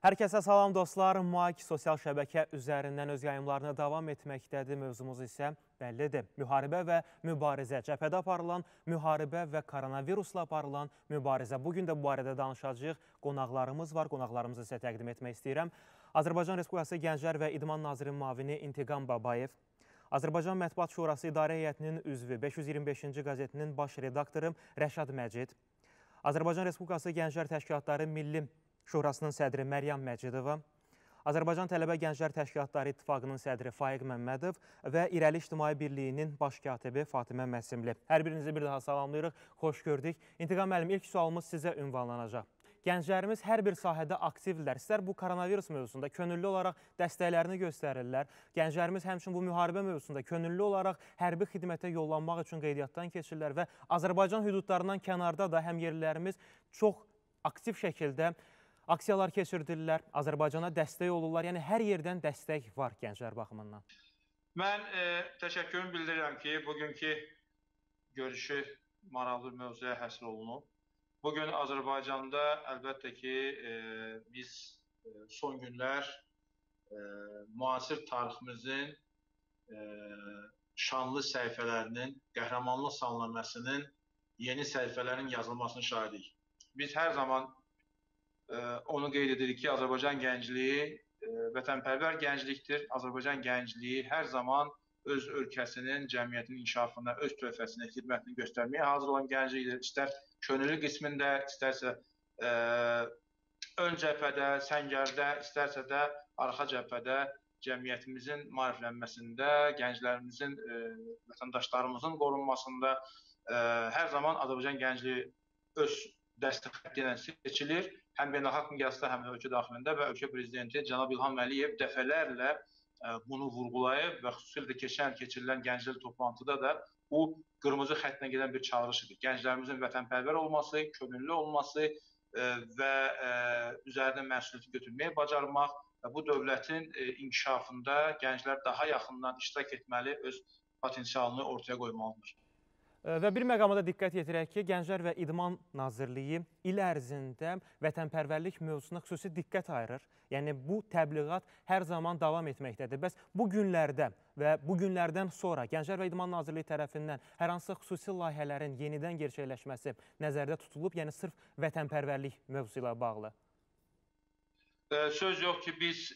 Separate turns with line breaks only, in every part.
Hər kəsə salam dostlar. MUAK sosial şəbəkə üzərindən öz yayımlarına davam etməkdədir. Mövzumuz isə bəllidir. Müharibə və mübarizə. Cəbhədə aparılan müharibə və koronavirusla aparılan mübarizə. Bugün də bu barədə danışacağıq. Qonaqlarımız var. Qonaqlarımızı sizə təqdim etmək istəyirəm. Azərbaycan Respublikası Gənclər və İdman Nazirinin müavini İntiqam Babayev, Azərbaycan Mətbuat Şurası İdarə Heyətinin üzvü, 525-ci qəzetinin baş redaktoru Rəşad Məcid, Azərbaycan Respublikası Gənclər Təşkilatları Milli Şurasının sədri Məryəm Məcidova, Azərbaycan Tələbə Gənclər Təşkilatları İttifaqının sədri Faiq Məmmədov və İrəli İctimai Birliyinin baş katibi Fatimə Məsimli. Hər birinizi bir daha salamlayırıq, xoş gördük. İntiqam müəllim, ilk sualımız sizə ünvanlanacaq. Gənclərimiz hər bir sahədə aktivdirlər. İstər bu koronavirus mövzusunda könüllü olaraq dəstəklərini göstərirlər. Gənclərimiz həmçinin bu müharibə mövzusunda könüllü olaraq hərbi xidmətə yollanmaq üçün qeydiyyatdan keçirlər və Azərbaycan hüdudlarından kənarda da həmyerlilərimiz çox aktiv şəkildə aksiyalar keçirdirlər, Azərbaycana dəstək olurlar. Yəni, hər yerdən dəstək var gənclər baxımından.
Mən təşəkkürümü bildirirəm ki, bugünkü görüşü maraqlı bir mövzuya həsr olunub. Bugün Azərbaycanda əlbəttə ki, biz son günlər müasir tariximizin şanlı səhifələrinin, qəhrəmanlıq salnamələrinin, yeni səhifələrin yazılmasını şahidik. Biz hər zaman onu qeyd edirik ki, Azərbaycan gəncliyi vətənpərvər gənclikdir. Azərbaycan gəncliyi hər zaman öz ölkəsinin, cəmiyyətinin inkişafına, öz töhfəsini, xidmətini göstərməyə hazır olan gənclikdir. İstər könüllü qismində, istərsə ön cəbhədə, səngərdə, istərsə də arxa cəbhədə cəmiyyətimizin maariflənməsində, gənclərimizin, vətəndaşlarımızın qorunmasında hər zaman Azərbaycan gəncliyi öz dəstək xətti ilə seçilir. Həm beynəlxalq miqyasda, həm ölkə daxilində və ölkə prezidenti cənab İlham Əliyev dəfələrlə bunu vurğulayıb və xüsusilə də keçirilən gənclər toplantıda da bu qırmızı xəttlə gedən bir çağırış idi. Gənclərimizin vətənpərvər olması, könüllü olması və üzərinə məsuliyyəti götürməyə bacarmaq və bu dövlətin inkişafında gənclər daha yaxından iştirak etməli, öz potensialını ortaya qoymalıdır.
Və bir məqama da diqqət yetirək ki, Gənclər və İdman Nazirliyi il ərzində vətənpərvərlik mövzusuna xüsusi diqqət ayırır. Yəni, bu təbliğat hər zaman davam etməkdədir. Bəs bu günlərdə və bu günlərdən sonra Gənclər və İdman Nazirliyi tərəfindən hər hansısa xüsusi layihələrin yenidən gerçəkləşməsi nəzərdə tutulub, yəni sırf vətənpərvərlik mövzusu ilə bağlı?
Söz yox ki, biz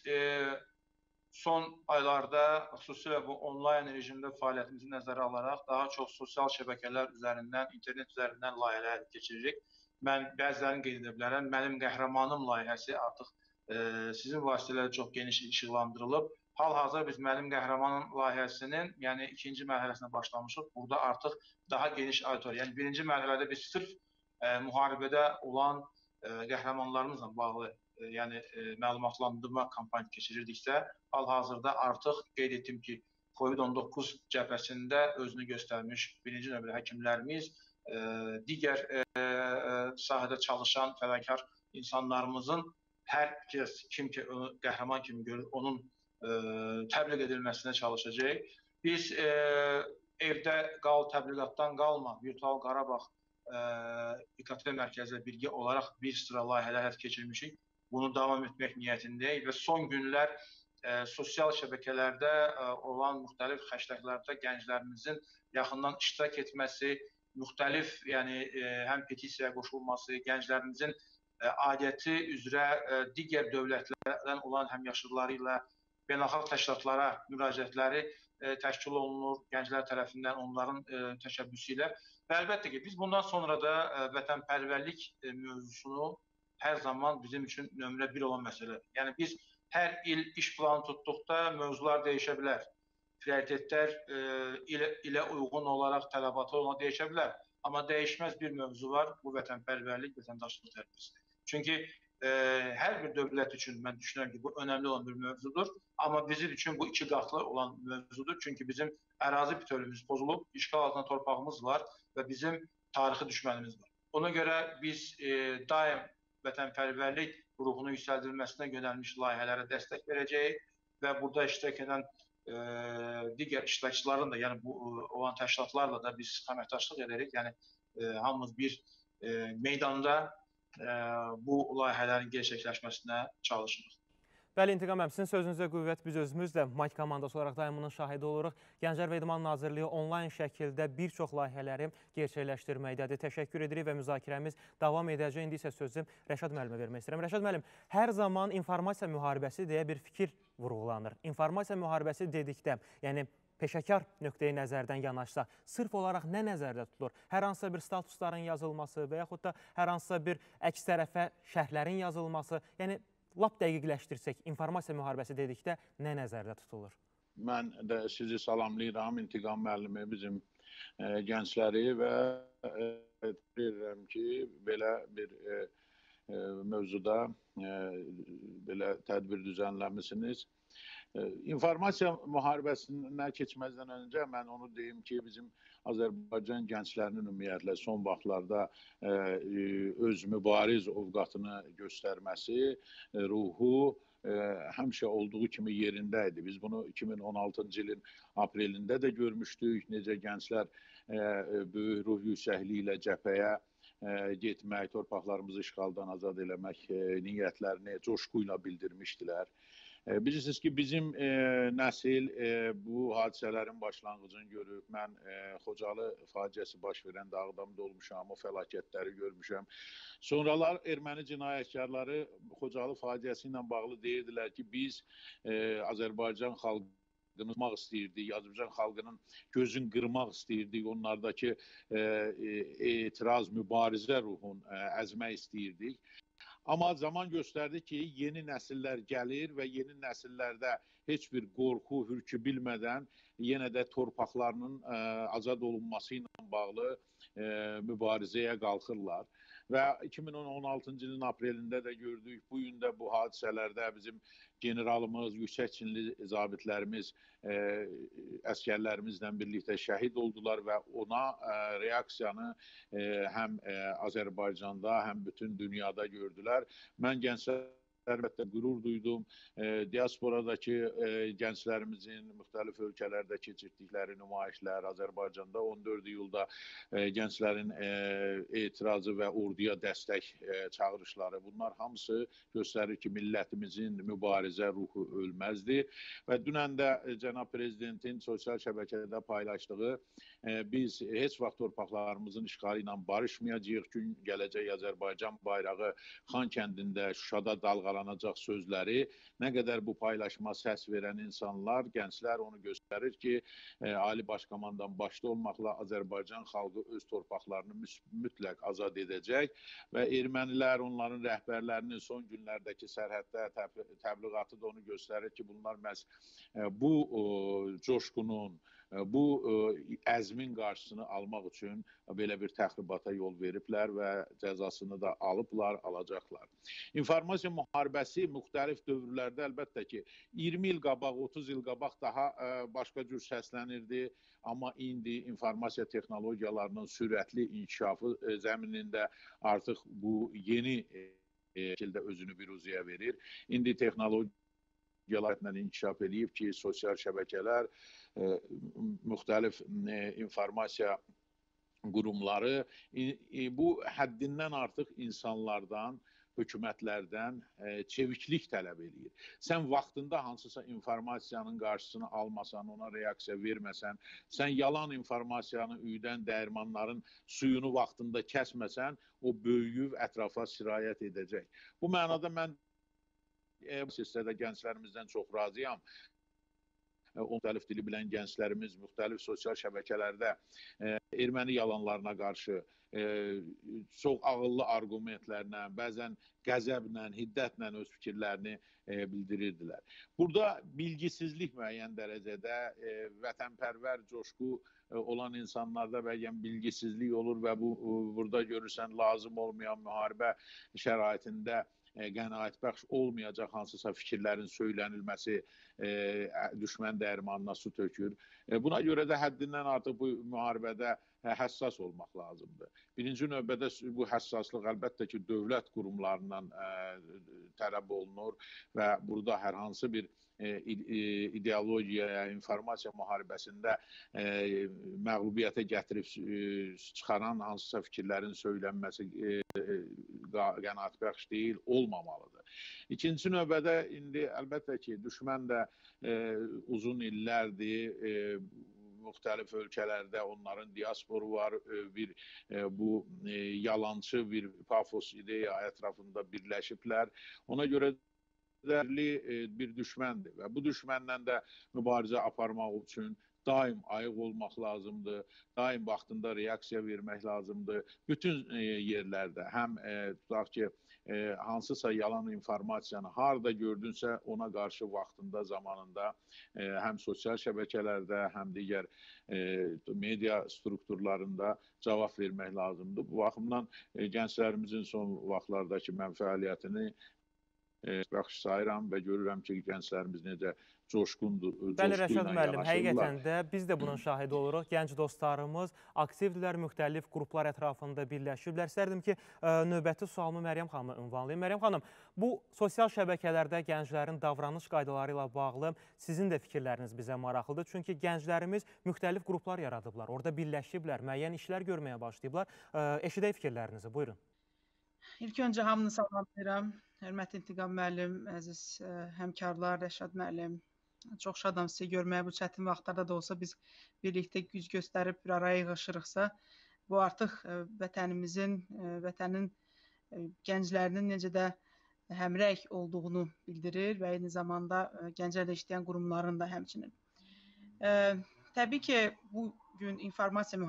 son aylarda xüsusilə bu onlayn rejimdə fəaliyyətimizi nəzərə alaraq daha çox sosial şəbəkələr üzərindən, internet üzərindən layihələr keçiririk. Mən bəzilərini qeyd edə bilərəm. Mənim qəhrəmanım layihəsi artıq sizin vasitələrlə çox geniş işıqlandırılıb. Hal-hazırda biz Mənim qəhrəmanım layihəsinin ikinci mərhələsinə başlamışıq. Burada artıq daha geniş auditoriya. Yəni, birinci mərhələdə biz sırf müharibədə olan qəhrəmanlarımızla bağlı məlumatlandırma kampaniyası keçirirdiksə, hal-hazırda artıq qeyd etdim ki, COVID-19 cəbhəsində özünü göstərmiş birinci növbədə həkimlərimiz, digər sahədə çalışan fədakar insanlarımızın hər kim ki, onu qəhrəman kimi görür, onun təbliğ edilməsinə çalışacaq. Biz evdə qal, təbliğatdan qalma, Virtual Qarabağ İKT mərkəzlə birgə olaraq bir sıra layihələr həyata keçirmişik. Bunu davam etmək niyyətindəyik və son günlər sosial şəbəkələrdə olan müxtəlif xəştəklərdə gənclərimizin yaxından iştirak etməsi, müxtəlif həm petisiyaya qoşulması, gənclərimizin aidiyyəti üzrə digər dövlətlərdən olan həmyaşıdları ilə beynəlxalq təşkilatlara müraciətləri təşkil olunur gənclər tərəfindən, onların təşəbbüsü ilə. Və əlbəttə ki, biz bundan sonra da vətənpərvərlik mövzusunu hər zaman bizim üçün nömrə 1 olan məsələdir. Yəni, biz hər il iş planı tutduqda mövzular dəyişə bilər. Prioritetlər ilə uyğun olaraq tələbatı ona dəyişə bilər. Amma dəyişməz bir mövzu var, bu vətənpərvərlik, vətəndaşlıq tərbiyəsidir. Çünki hər bir dövlət üçün mən düşünürəm ki, bu önəmli olan bir mövzudur. Amma bizim üçün bu iki qatlı olan mövzudur. Çünki bizim ərazi bütövlüyümüz pozulub, işğal altında torpağımız var və bizim tarixi düşmənimiz var. Ona görə biz daim vətənpərvərlik ruhunun yüksəldilməsinə yönəlmiş layihələrə dəstək verəcəyik və burada iştirak edən digər iştirakçıların da, yəni bu olan təşkilatlarla da biz əməkdaşlıq edərik. Yəni, hamımız bir meydanda bu layihələrin gerçəkləşməsinə çalışırıq.
Bəli, İntiqam müəllim, sizin sözünüzə qüvvət, biz özümüz də Mayk komandası olaraq daiminin şahidi oluruq. Gənclər və İdman Nazirliyi onlayn şəkildə bir çox layihələri gerçəkləşdirməkdədir. Təşəkkür edirik və müzakirəmiz davam edəcək. İndi isə sözü Rəşad müəllimə vermək istəyirəm. Rəşad müəllim, hər zaman informasiya müharibəsi deyə bir fikir vurğulanır. İnformasiya müharibəsi dedikdə, yəni peşəkar nöqteyi nəzərdən yanaşsa, sırf olaraq nə nəzərdə tutulur? Hər hansısa bir statusların yazılması və yaxud da hər hansısa bir əks tərəfə şərhlərin yazılması, yəni lap dəqiqləşdirsək, informasiya müharibəsi dedikdə nə nəzərdə tutulur?
Mən də sizi salamlayıram, İntiqam müəllimi, bizim gəncləri və bilirəm ki, belə bir mövzuda belə tədbir düzənləmisiniz. İnformasiya müharibəsindən keçməzdən öncə mən onu deyim ki, bizim Azərbaycan gənclərinin ümumiyyətlə son vaxtlarda öz mübariz ovqatını göstərməsi, ruhu həmişə olduğu kimi yerində idi. Biz bunu 2016-cı ilin aprelində də görmüşdük. Necə gənclər böyük ruh yüksəkliyi ilə cəbhəyə getmək, torpaqlarımızı işğaldan azad eləmək niyyətlərini coşquyla bildirmişdilər. Bilirsiniz ki, bizim nəsil bu hadisələrin başlanğıcını görüb. Mən Xocalı faciəsi baş verən Ağdamda olmuşam, o fəlakətləri görmüşəm. Sonralar erməni cinayətkarları Xocalı faciəsi ilə bağlı deyirdilər ki, biz Azərbaycan xalqını qırmaq istəyirdik, Azərbaycan xalqının gözünü qırmaq istəyirdik, onlardakı etiraz, mübarizə ruhunu əzmək istəyirdik. Amma zaman göstərdi ki, yeni nəsillər gəlir və yeni nəsillərdə heç bir qorxu, hürkü bilmədən yenə də torpaqlarının azad olunması ilə bağlı mübarizəyə qalxırlar. Və 2016-cı ilin aprelində də gördük, bu gün də bu hadisələrdə bizim generalımız, yüksək çinli zabitlərimiz, əskərlərimizlə birlikdə şəhid oldular və ona reaksiyanı həm Azərbaycanda, həm bütün dünyada gördülər. Mən gənclər əlbəttə qürur duydum. Diasporadakı gənclərimizin müxtəlif ölkələrdə keçirdikləri nümayişlər, Azərbaycanda 14 iyulda gənclərin etirazı və orduya dəstək çağırışları, bunlar hamısı göstərir ki, millətimizin mübarizə ruhu ölməzdir. Və dünən də cənab prezidentin sosial şəbəkədə paylaşdığı biz heç vaxt torpaqlarımızın işğalı ilə barışmayacağıq, gün gələcək Azərbaycan bayrağı Xan kəndində, Şuşada dalğalanacaq sözləri, nə qədər bu paylaşma səs verən insanlar, gənclər onu göstərir ki, Ali Başkomandan başda olmaqla Azərbaycan xalqı öz torpaqlarını mütləq azad edəcək və ermənilər, onların rəhbərlərinin son günlərdəki sərhəddə təbliğatı da onu göstərir ki, bunlar məhz bu coşqunun, bu əzmin qarşısını almaq üçün belə bir təxribata yol veriblər və cəzasını da alıblar, alacaqlar. İnformasiya müharibəsi müxtəlif dövrlərdə əlbəttə ki, 20 il qabaq, 30 il qabaq daha başqa cür səslənirdi. Amma indi informasiya texnologiyalarının sürətli inkişafı zəminində artıq bu yeni şəkildə özünü biruzəyə verir. İndi texnologiyalarla inkişaf edib ki, sosial şəbəkələr, müxtəlif informasiya qurumları bu həddindən artıq insanlardan, hökumətlərdən çeviklik tələb edir. Sən vaxtında hansısa informasiyanın qarşısını almasan, ona reaksiya verməsən, sən yalan informasiyanı üydən dəyirmanların suyunu vaxtında kəsməsən, o böyüyüb ətrafa sirayət edəcək. Bu mənada mən bu sistədə gənclərimizdən çox razıyam. Müxtəlif dili bilən gənclərimiz müxtəlif sosial şəbəkələrdə erməni yalanlarına qarşı çox ağıllı argumentlərlə, bəzən qəzəblə, hiddətlə öz fikirlərini bildirirdilər. Burada bilgisizlik müəyyən dərəcədə vətənpərvər coşqu olan insanlarda müəyyən bilgisizlik olur və burada görürsən lazım olmayan müharibə şəraitində qənaətbəxş olmayacaq hansısa fikirlərin söylənilməsi düşmən dəyirmanına su tökür. Buna görə də həddindən artıq bu müharibədə həssas olmaq lazımdır. Birinci növbədə bu həssaslıq əlbəttə ki, dövlət qurumlarından tələb olunur və burada hər hansı bir ideologiyaya, informasiya müharibəsində məğlubiyyətə gətirib çıxaran hansısa fikirlərin söylənməsi qənaətbəxş deyil, olmamalıdır. İkinci növbədə indi əlbəttə ki, düşmən də uzun illərdir müxtəlif ölkələrdə onların diasporu var, bu yalancı bir pafos ideya ətrafında birləşiblər. Ona görə bir düşməndir və bu düşmənlə də mübarizə aparmaq üçün daim ayıq olmaq lazımdır, daim vaxtında reaksiya vermək lazımdır. Bütün yerlərdə həm tutaq ki, hansısa yalan informasiyanı harada gördünsə ona qarşı vaxtında, zamanında həm sosial şəbəkələrdə, həm digər media strukturlarında cavab vermək lazımdır. Bu baxımdan gənclərimizin son vaxtlardakı mən fəaliyyətini bəxş sayıram və görürəm ki, gənclərimiz necə coşqundur,
Bəli, Rəşad müəllim, həqiqətən də biz də bunun şahidi oluruq. Gənc dostlarımız aktivdirlər, müxtəlif qruplar ətrafında birləşiblər. İstərdim ki, növbəti sualımı Məryəm xanıma ünvanlayım. Məryəm xanım, bu sosial şəbəkələrdə gənclərin davranış qaydaları ilə bağlı sizin də fikirləriniz bizə maraqlıdır. Çünki gənclərimiz müxtəlif qruplar yaradıblar, orada birləşiblər, müəyyən işlər görməyə başlayıblar. Eşidək fikirlərinizi, buyurun.
İlk öncə hamını salamlayıram. Hörmətli İntiqam müəllim, əziz həmkarlar, Rəşad müəllim. Çox şadam sizi görməyə. Bu çətin vaxtlarda da olsa biz birlikdə güc göstərib bir araya yığışırıqsa, bu artıq vətənimizin, vətənin gənclərinin necə də həmrəy olduğunu bildirir və eyni zamanda gənclərlə işləyən qurumların da həmçinin. Təbii ki, bu gün informasiya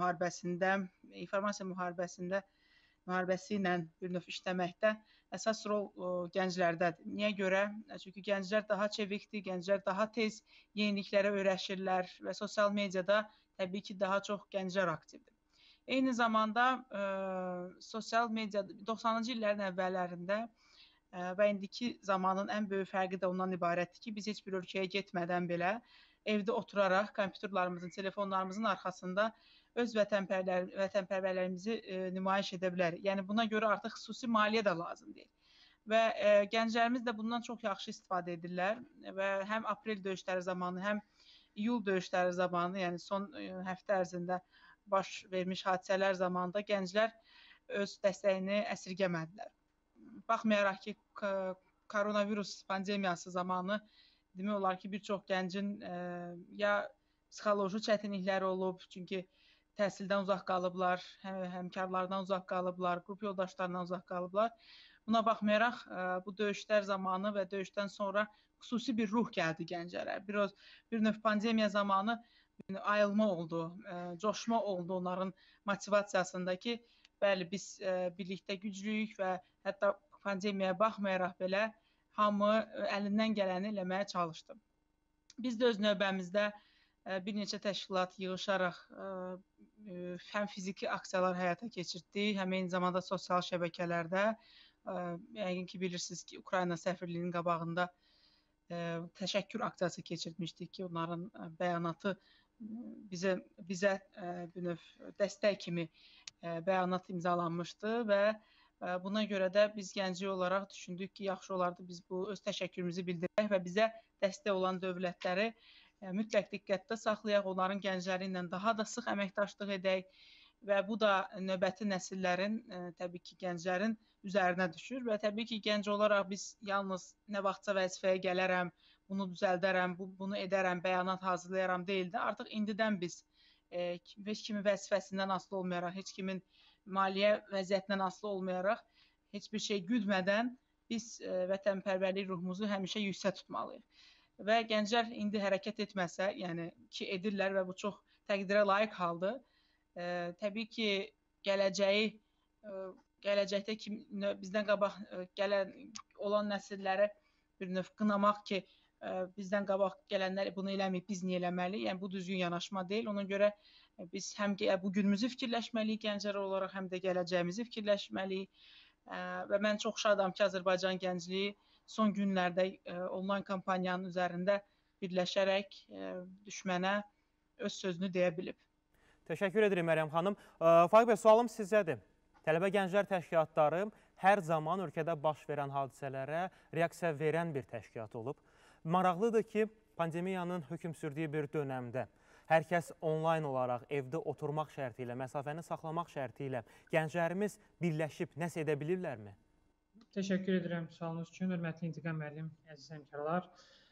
müharibəsi ilə bir növ işləməkdə əsas rol gənclərdədir. Niyə görə? Çünki gənclər daha çevikdir, gənclər daha tez yeniliklərə öyrəşirlər və sosial mediada təbii ki, daha çox gənclər aktivdir. Eyni zamanda sosial mediada 90-cı illərin əvvəllərində və indiki zamanın ən böyük fərqi də ondan ibarətdir ki, biz heç bir ölkəyə getmədən belə evdə oturaraq kompüterlarımızın, telefonlarımızın arxasında öz vətənpərvərlərimizi nümayiş edə bilərik. Yəni buna görə artıq xüsusi maliyyə də lazım deyil. Və gənclərimiz də bundan çox yaxşı istifadə edirlər və həm aprel döyüşləri zamanı, həm iyul döyüşləri zamanı, yəni son həftə ərzində baş vermiş hadisələr zamanında gənclər öz dəstəyini əsirgəmədilər. Baxmayaraq ki, koronavirus pandemiyası zamanı demək olar ki, bir çox gəncin ya psixoloji çətinlikləri olub, çünki təhsildən uzaq qalıblar, həmkarlardan uzaq qalıblar, qrup yoldaşlarından uzaq qalıblar. Buna baxmayaraq, bu döyüşlər zamanı və döyüşdən sonra xüsusi bir ruh gəldi gənclərə. Bir növ pandemiya zamanı ayılma oldu, coşma oldu onların motivasiyasında ki, bəli, biz birlikdə güclüyük və hətta pandemiyaya baxmayaraq belə hamı əlindən gələni eləməyə çalışdı. Biz də öz növbəmizdə bir neçə təşkilat yığışaraq həm fiziki aksiyalar həyata keçirdik, həm eyni zamanda sosial şəbəkələrdə. Yəqin ki, bilirsiniz ki, Ukrayna səfirliyinin qabağında təşəkkür aksiyası keçirmişdik ki, onların bəyanatı bizə bir növ dəstək kimi bəyanat imzalanmışdı və buna görə də biz gənclik olaraq düşündük ki, yaxşı olardı biz bu öz təşəkkürümüzü bildirək və bizə dəstək olan dövlətləri mütləq diqqətdə saxlayaq, onların gəncləri ilə daha da sıx əməkdaşlıq edək və bu da növbəti nəsillərin, təbii ki, gənclərin üzərinə düşür və təbii ki, gənc olaraq biz yalnız nə vaxtsa vəzifəyə gələrəm, bunu düzəldərəm, bunu edərəm, bəyanat hazırlayaram deyil də, artıq indidən biz heç kimin vəzifəsindən asılı olmayaraq, heç kimin maliyyə vəziyyətindən asılı olmayaraq, heç bir şey güdmədən biz vətənpərvərlik ruhumuzu həmişə yüksək tutmalıyıq. Və gənclər indi hərəkət etməsə, yəni ki, edirlər və bu çox təqdirə layiq haldır. Təbii ki, gələcəkdə bizdən qabaq olan nəsilləri bir növ qınamaq ki, bizdən qabaq gələnlər bunu eləməyib, biz niyə eləməliyik? Yəni, bu düzgün yanaşma deyil. Ona görə biz həm bugünümüzü fikirləşməliyik gənclər olaraq, həm də gələcəyimizi fikirləşməliyik. Və mən çox şadam ki, Azərbaycan gəncliyi son günlərdə onlayn kampaniyanın üzərində birləşərək düşmənə öz sözünü deyə bilib.
Təşəkkür edirəm Məryəm xanım. Faiq bəy, sualım sizədir. Tələbə gənclər təşkilatları hər zaman ölkədə baş verən hadisələrə reaksiya verən bir təşkilat olub. Maraqlıdır ki, pandemiyanın hökm sürdüyü bir dönəmdə hər kəs onlayn olaraq evdə oturmaq şərti ilə, məsafəni saxlamaq şərti ilə gənclərimiz birləşib nəsə edə bilirlərmi?
Təşəkkür edirəm sualınız üçün. Hörmətli İntiqam müəllim, əziz həmkarlar.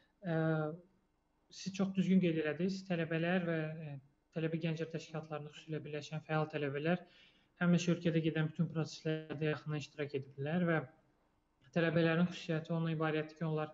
Siz çox düzgün qeyd elədiniz. Tələbələr və tələbə gənclər təşkilatlarında xüsusilə birləşən fəal tələbələr həmişə ölkədə gedən bütün proseslərdə yaxından iştirak edirlər və tələbələrin xüsusiyyəti onunla ibarətdir ki, onlar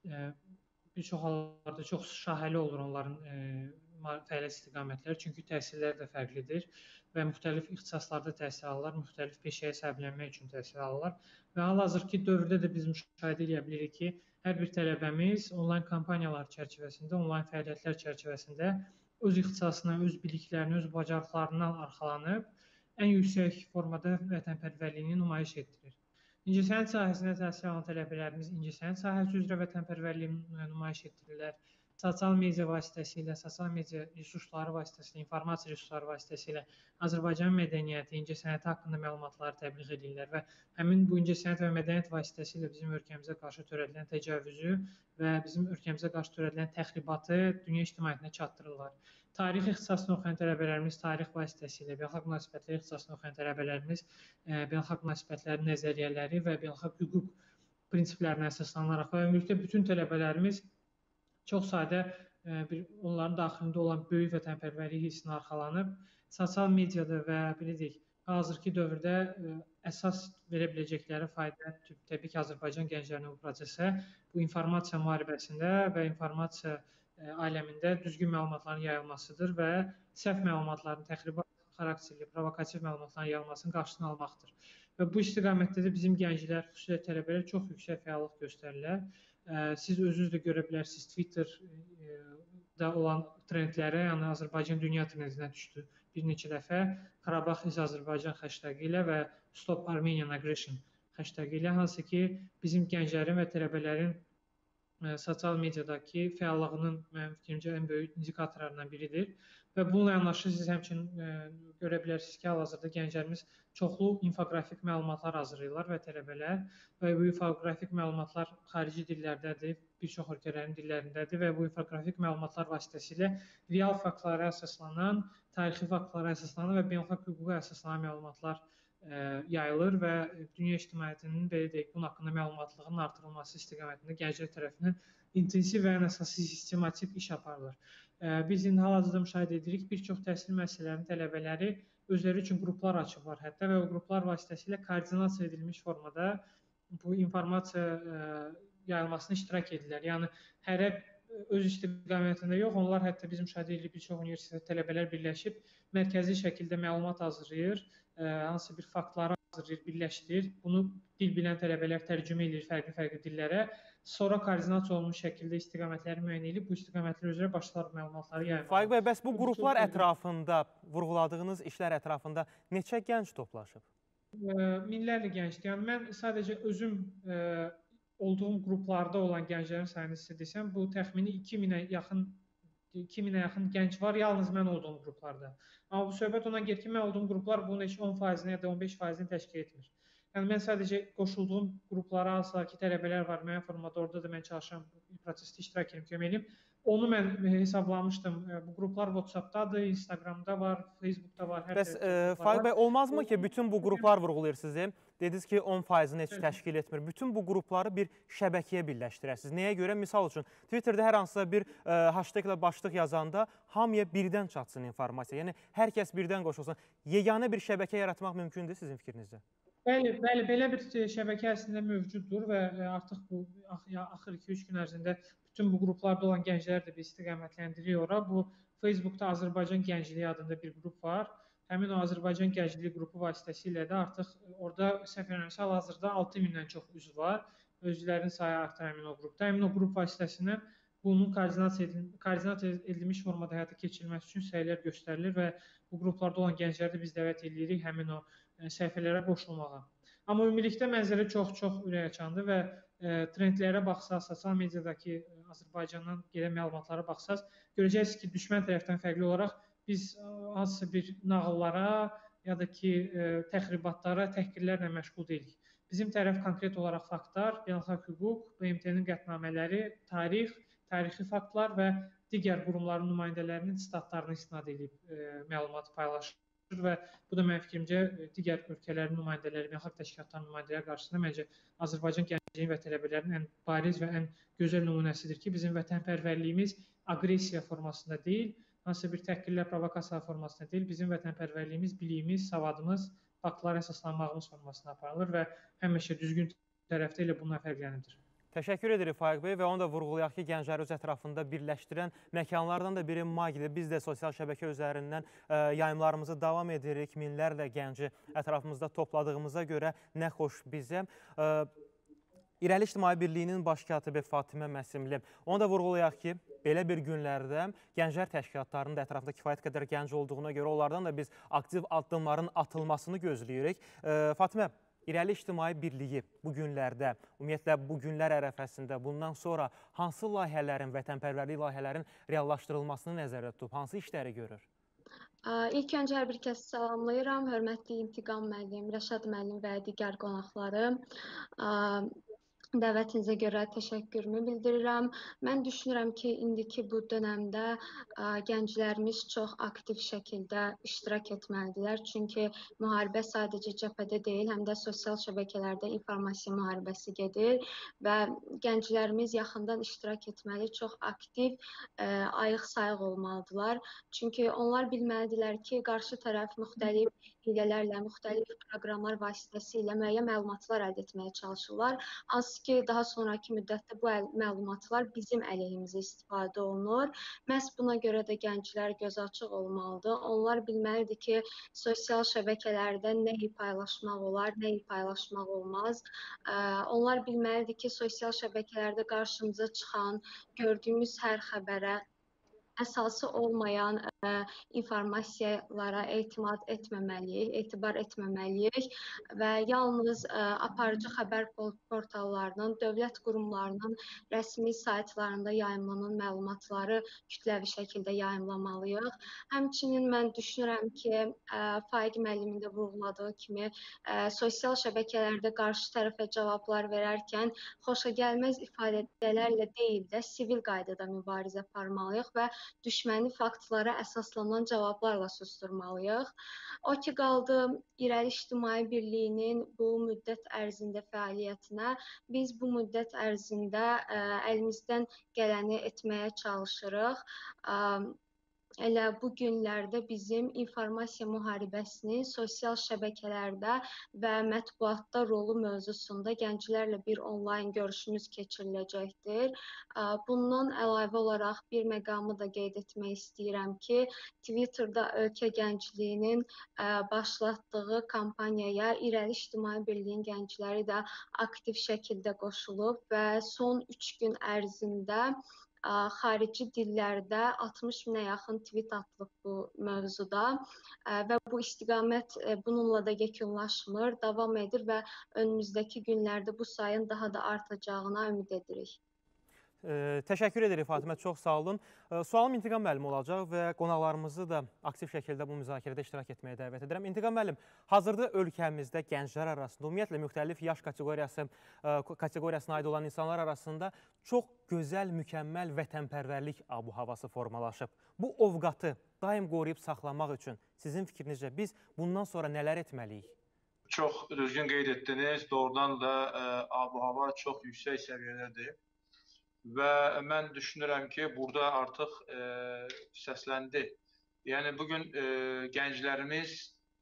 bir çox hallarda çox şahəli olur onların fəaliyyət istiqamətləri, çünki təhsillər də fərqlidir və müxtəlif ixtisaslarda təhsil alırlar, müxtəlif peşəyə sahibləşmək üçün təhsil alırlar və hal-hazırki dövrdə də biz müşahidə edə bilirik ki, hər bir tələbəmiz onlayn kampaniyalar çərçivəsində, onlayn fəaliyyətlər çərçivəsində öz ixtisasına, öz biliklərinə, öz bacarıqlarından arxalanıb ən yüksək formada vətənpərvərliyini nümayiş etdirir. İncəsənət sahəsində təhsil alan tələbələrimiz incəsənət sahəsi üzrə vətənpərvərliyini nümayiş etdirirlər. Sosial media vasitəsilə, sosial media resursları vasitəsilə, informasiya resursları vasitəsilə Azərbaycan mədəniyyəti, incəsənəti haqqında məlumatları təbliğ edirlər və həmin bu incəsənət və mədəniyyət vasitəsilə bizim ölkəmizə qarşı törədilən təcavüzü və bizim ölkəmizə qarşı törədilən təxribatı dünya ictimaiyyətinə çatdırırlar. Tarix ixtisasını oxuyan tələbələrimiz tarix vasitəsilə, beynəlxalq münasibətlər ixtisasını oxuyan tələbələrimiz beynəlxalq münasibətlərin nəzəriyyələri və beynəlxalq hüquq prinsiplərinə əsaslanaraq və ümumilikdə bütün tələbələrimiz çox sadə onların daxilində olan böyük vətənpərvərlik hissinə arxalanıb, sosial mediada və belə deyək, hazırki dövrdə əsas verə biləcəkləri fayda təbii ki, Azərbaycan gənclərinin bu prosesə, bu informasiya müharibəsində və informasiya aləmində düzgün məlumatların yayılmasıdır və səhv məlumatların, təxribat xarakterli, provokativ məlumatların yayılmasının qarşısını almaqdır. Və bu istiqamətdə də bizim gənclər, xüsusilə tələbələr çox yüksək fəallıq göstərirlər. Siz özünüz də görə bilərsiniz, Twitterdə olan trendlərə, yəni Azərbaycan dünya trendinə düşdü bir neçə dəfə. Qarabağ is Azərbaycan hashtagı ilə və Stop Armenian Aggression hashtagı ilə, hansı ki, bizim gənclərin və tələbələrin sosial mediadakı fəallığının mənim fikrimcə ən böyük indikatorlarından biridir. Və bununla yanaşı siz həmçinin görə bilərsiniz ki, hal-hazırda gənclərimiz çoxlu infografik məlumatlar hazırlayırlar və tələbələr və bu infografik məlumatlar xarici dillərdədir, bir çox ölkələrin dillərindədir və bu infografik məlumatlar vasitəsilə real faktlara əsaslanan, tarixi faktlara əsaslanan və beynəlxalq hüquqa əsaslanan məlumatlar yayılır və dünya ictimaiyyətinin belə deyək, bunun haqqında məlumatlığının artırılması istiqamətində gənclər tərəfindən intensiv və ən əsası sistematik iş aparılır. Biz indi hal-hazırda müşahidə edirik, bir çox təhsil müəssisələrinin tələbələri özləri üçün qruplar açıblar hətta və o qruplar vasitəsilə koordinasiya edilmiş formada bu informasiya yayılmasına iştirak edirlər. Yəni, hərə öz istiqamətində yox, onlar hətta biz müşahidə edirik, bir çox universitet tələbələr birləşib mərkəzi şəkildə məlumat hazırlayır, hansı bir faktları hazırlayır, birləşdirir. Bunu dil bilən tələbələr tərcümə edir fərqli-fərqli dillərə. Sonra koordinasiya olunmuş şəkildə istiqamətləri müəyyən edib, bu istiqamətlər üzrə başlar məlumatları yayılır.
Faiq bəy, bəs bu qruplar ətrafında, vurğuladığınız işlər ətrafında neçə gənc toplaşıb?
Minlərlə gəncdir. Yəni, mən sadəcə özüm olduğum qruplarda olan gənclərin sayını sizə desəm, bu təxmini 2000-ə yaxın gənc var, yalnız mən olduğum qruplarda. Amma bu söhbət ondan gedir ki, mən olduğum qruplar bunun heç 10%-ni ya da 15%-ni təşkil etmir. Yəni, mən sadəcə qoşulduğum qruplara hansılar ki, tələbələr var, müəyyən formada, orada da mən çalışıram, prosesdə iştirak edim, kömək edeyim. Onu mən hesablamışdım. Bu qruplar WhatsApp-dadır, Instagram-da var, Facebook-da var.
Bəs Faiq bəy, olmazmı ki, bütün bu qruplar vurğulayır sizi? Dediniz ki, 10%-ni heç təşkil etmir. Bütün bu qrupları bir şəbəkəyə birləşdirəsiniz. Nəyə görə? Misal üçün, Twitterdə hər hansısa bir hashtaglə başlıq yazanda hamıya birdən çatsın informasiya. Yəni, hər kəs birdən qoşulsun. Yeganə bir şəbəkə yaratmaq mümkündür sizin fikrinizdə?
Bəli, belə bir şəbəkə əslində mövcuddur və artıq bu axır 2-3 gün ərzində bütün bu qruplarda olan gəncləri də bir istiqamətləndirir ora. Bu Facebookda Azərbaycan Gəncliyi adında bir qrup var. Həmin o Azərbaycan Gəncliyi qrupu vasitəsilə də artıq orada səhv eləmirəmsə hal-hazırda 6000-dən çox üzv var. Özlərinin sayı artır həmin o qrupda. Həmin o qrup vasitəsilə bunun koordinasiya edilmiş formada həyata keçirilməsi üçün səylər göstərilir və bu qruplarda olan gəncləri də biz dəvət edirik həmin o səhifələrə qoşulmağa. Amma ümumilikdə mənzərə çox-çox ürəkaçandır və trendlərə baxsaq, sosial mediadakı Azərbaycandan gedən məlumatlara baxsaq, görəcəksiniz ki, düşmən tərəfdən fərqli olaraq biz hansısa bir nağıllara ya da ki təxribatlara, təhqirlərlə məşğul deyilik. Bizim tərəf konkret olaraq faktlar, beynəlxalq hüquq, BMT-nin qətnamələri, tarix, tarixi faktlar və digər qurumların nümayəndələrinin statlarına istinad edib məlumat paylaşır və bu da mənim fikrimcə digər ölkələrin nümayəndələri, beynəlxalq təşkilatların nümayəndələri qarşısında məncə Azərbaycan gəncliyin və tələbələrinin ən bariz və ən gözəl nümunəsidir ki, bizim vətənpərvərliyimiz aqressiya formasında deyil, hansısa bir təhqirlər, provokasiya formasında deyil, bizim vətənpərvərliyimiz, biliyimiz, savadımız, faktlara əsaslanmağımız formasında aparılır və həmişə düzgün tərəfdə ilə bununla fərqlənir.
Təşəkkür edirik Faiq bəy və onu da vurğulayaq ki, gəncləri öz ətrafında birləşdirən məkanlardan da biri Magi'dir. Biz də sosial şəbəkə üzərindən yayımlarımızı davam edirik. Minlərlə gənci ətrafımızda topladığımıza görə nə xoş bizə. İrəli İctimai Birliyinin baş katibi Fatimə Məsimli. Onu da vurğulayaq ki, belə bir günlərdə gənclər təşkilatlarının da ətrafında kifayət qədər gənc olduğuna görə onlardan da biz aktiv addımların atılmasını gözləyirik. Fatimə, İrəli İctimai Birliyi bu günlərdə, ümumiyyətlə bu günlər ərəfəsində bundan sonra hansı layihələrin, vətənpərvərlik layihələrin reallaşdırılmasını nəzərdə tutub, hansı işləri görür?
İlk öncə hər bir kəsi salamlayıram. Hörmətli İntiqam müəllim, Rəşad müəllim və digər qonaqları. Dəvətinizə görə təşəkkürümü bildirirəm. Mən düşünürəm ki, indiki bu dönəmdə gənclərimiz çox aktiv şəkildə iştirak etməlidirlər. Çünki müharibə sadəcə cəbhədə deyil, həm də sosial şəbəkələrdə informasiya müharibəsi gedir və gənclərimiz yaxından iştirak etməli, çox aktiv, ayıq-sayıq olmalıdırlar. Çünki onlar bilməlidirlər ki, qarşı tərəf müxtəlif hilələrlə, müxtəlif proqramlar vasitəsilə müəyyən məlumatlar əldə etməyə çalışırlar. Hansı ki, daha sonraki müddətdə bu məlumatlar bizim əleyhimizə istifadə olunur. Məhz buna görə də gənclər gözəçıq olmalıdır. Onlar bilməlidir ki, sosial şəbəkələrdə nəyi paylaşmaq olar, nəyi paylaşmaq olmaz. Onlar bilməlidir ki, sosial şəbəkələrdə qarşımıza çıxan, gördüyümüz hər xəbərə əsası olmayan informasiyalara etimad etməməliyik, etibar etməməliyik və yalnız aparıcı xəbər portallarının, dövlət qurumlarının rəsmi saytlarında yayımlanan məlumatları kütləvi şəkildə yayımlamalıyıq. Həmçinin mən düşünürəm ki, Faiq müəllimin də vurğuladığı kimi, sosial şəbəkələrdə qarşı tərəfə cavablar verərkən xoşagəlməz ifadələrlə deyil də sivil qaydada mübarizə aparmalıyıq və düşməni faktlara əsaslanan cavablarla susturmalıyıq. O ki, qaldı İrəli İctimai Birliyinin bu müddət ərzində fəaliyyətinə. Biz bu müddət ərzində əlimizdən gələni etməyə çalışırıq. Elə bu günlərdə bizim informasiya müharibəsinin sosial şəbəkələrdə və mətbuatda rolu mövzusunda gənclərlə bir onlayn görüşümüz keçiriləcəkdir. Bundan əlavə olaraq bir məqamı da qeyd etmək istəyirəm ki, Twitterda ölkə gəncliyinin başlatdığı kampaniyaya İrəli İctimai Birliyinin gəncləri də aktiv şəkildə qoşulub və son 3 gün ərzində xarici dillərdə 60 minə yaxın tweet atılıb bu mövzuda və bu istiqamət bununla da yekunlaşmır, davam edir və önümüzdəki günlərdə bu sayın daha da artacağına ümid edirik.
Təşəkkür edirik Fatimə, çox sağ olun. Sualım İntiqam müəllim olacaq və qonaqlarımızı da aktiv şəkildə bu müzakirədə iştirak etməyə dəvət edirəm. İntiqam müəllim, hazırda ölkəmizdə gənclər arasında, ümumiyyətlə müxtəlif yaş kateqoriyasına aid olan insanlar arasında çox gözəl, mükəmməl vətənpərvərlik abu-havası formalaşıb. Bu ovqatı daim qoruyub saxlamaq üçün sizin fikrinizcə biz bundan sonra nələr etməliyik?
Çox düzgün qeyd etdiniz. Doğrudan da abu-hava çox yüksək səviyyədədir. Və mən düşünürəm ki, burada artıq səsləndi. Yəni, bugün gənclərimiz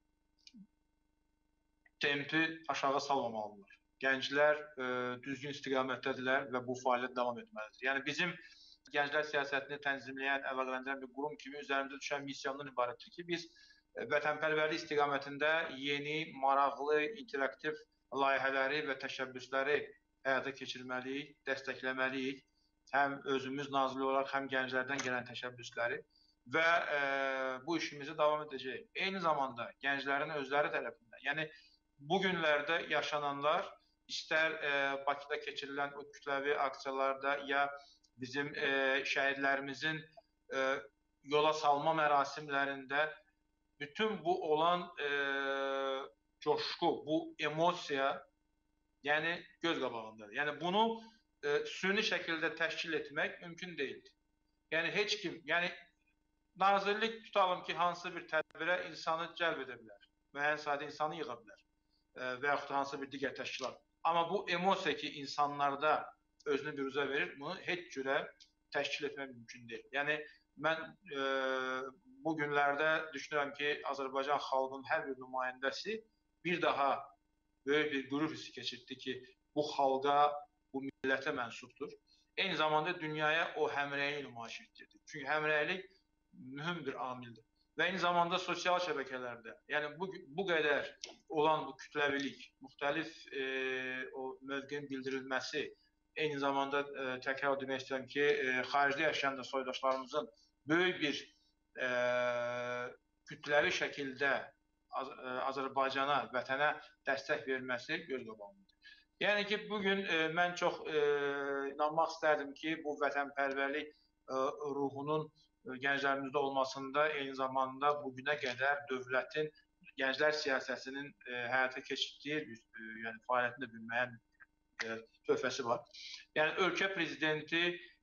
tempi aşağı salmamalıdır. Gənclər düzgün istiqamətdədirlər və bu fəaliyyət davam etməlidir. Yəni, bizim gənclər siyasətini tənzimləyən, əlaqələndirən bir qurum kimi üzərimizdə düşən missiyandan ibarətdir ki, biz vətənpərvərlik istiqamətində yeni, maraqlı, interaktiv layihələri və təşəbbüsləri həyata keçirməliyik, dəstəkləməliyik. Həm özümüz nazirli olaraq, həm gənclərdən gələn təşəbbüsləri və bu işimizi davam edəcəyik. Eyni zamanda gənclərin özləri tərəfindən, yəni bu günlərdə yaşananlar, istər Bakıda keçirilən o kütləvi aksiyalarda ya bizim şəhidlərimizin yola salma mərasimlərində bütün bu olan coşku, bu emosiya, yəni göz qabağındadır. Yəni bunu süni şəkildə təşkil etmək mümkün deyildir. Yəni heç kim, yəni nazirlik tutalım ki, hansı bir tədbirə insanı cəlb edə bilər, müəyyən sayda insanı yığa bilər və yaxud hansı bir digər təşkilat. Amma bu emosiya ki, insanlarda özünü büruzə verir, bunu heç cürə təşkil etmək mümkün deyil. Yəni mən bu günlərdə düşünürəm ki, Azərbaycan xalqının hər bir nümayəndəsi bir daha böyük bir qürur hissi keçirdi ki, bu xalqa, bu millətə mənsubdur. Eyni zamanda dünyaya o həmrəylik nümayiş etdirdi. Çünki həmrəylik mühüm bir amildir. Və eyni zamanda sosial şəbəkələrdə, yəni bu qədər olan bu kütləvilik, müxtəlif o mövqenin bildirilməsi, eyni zamanda təkrar demək istəyirəm ki, xaricdə yaşayan da soydaşlarımızın böyük bir kütləvi şəkildə Azərbaycana, vətənə dəstək verilməsi göz qabağındadır. Yəni ki, bugün mən çox inanmaq istərdim ki, bu vətənpərvərlik ruhunun gənclərimizdə olmasında eyni zamanda bugünə qədər dövlətin gənclər siyasətinin həyata keçirdiyi yəni fəaliyyətində bir müəyyən töhfəsi var. Yəni ölkə prezidenti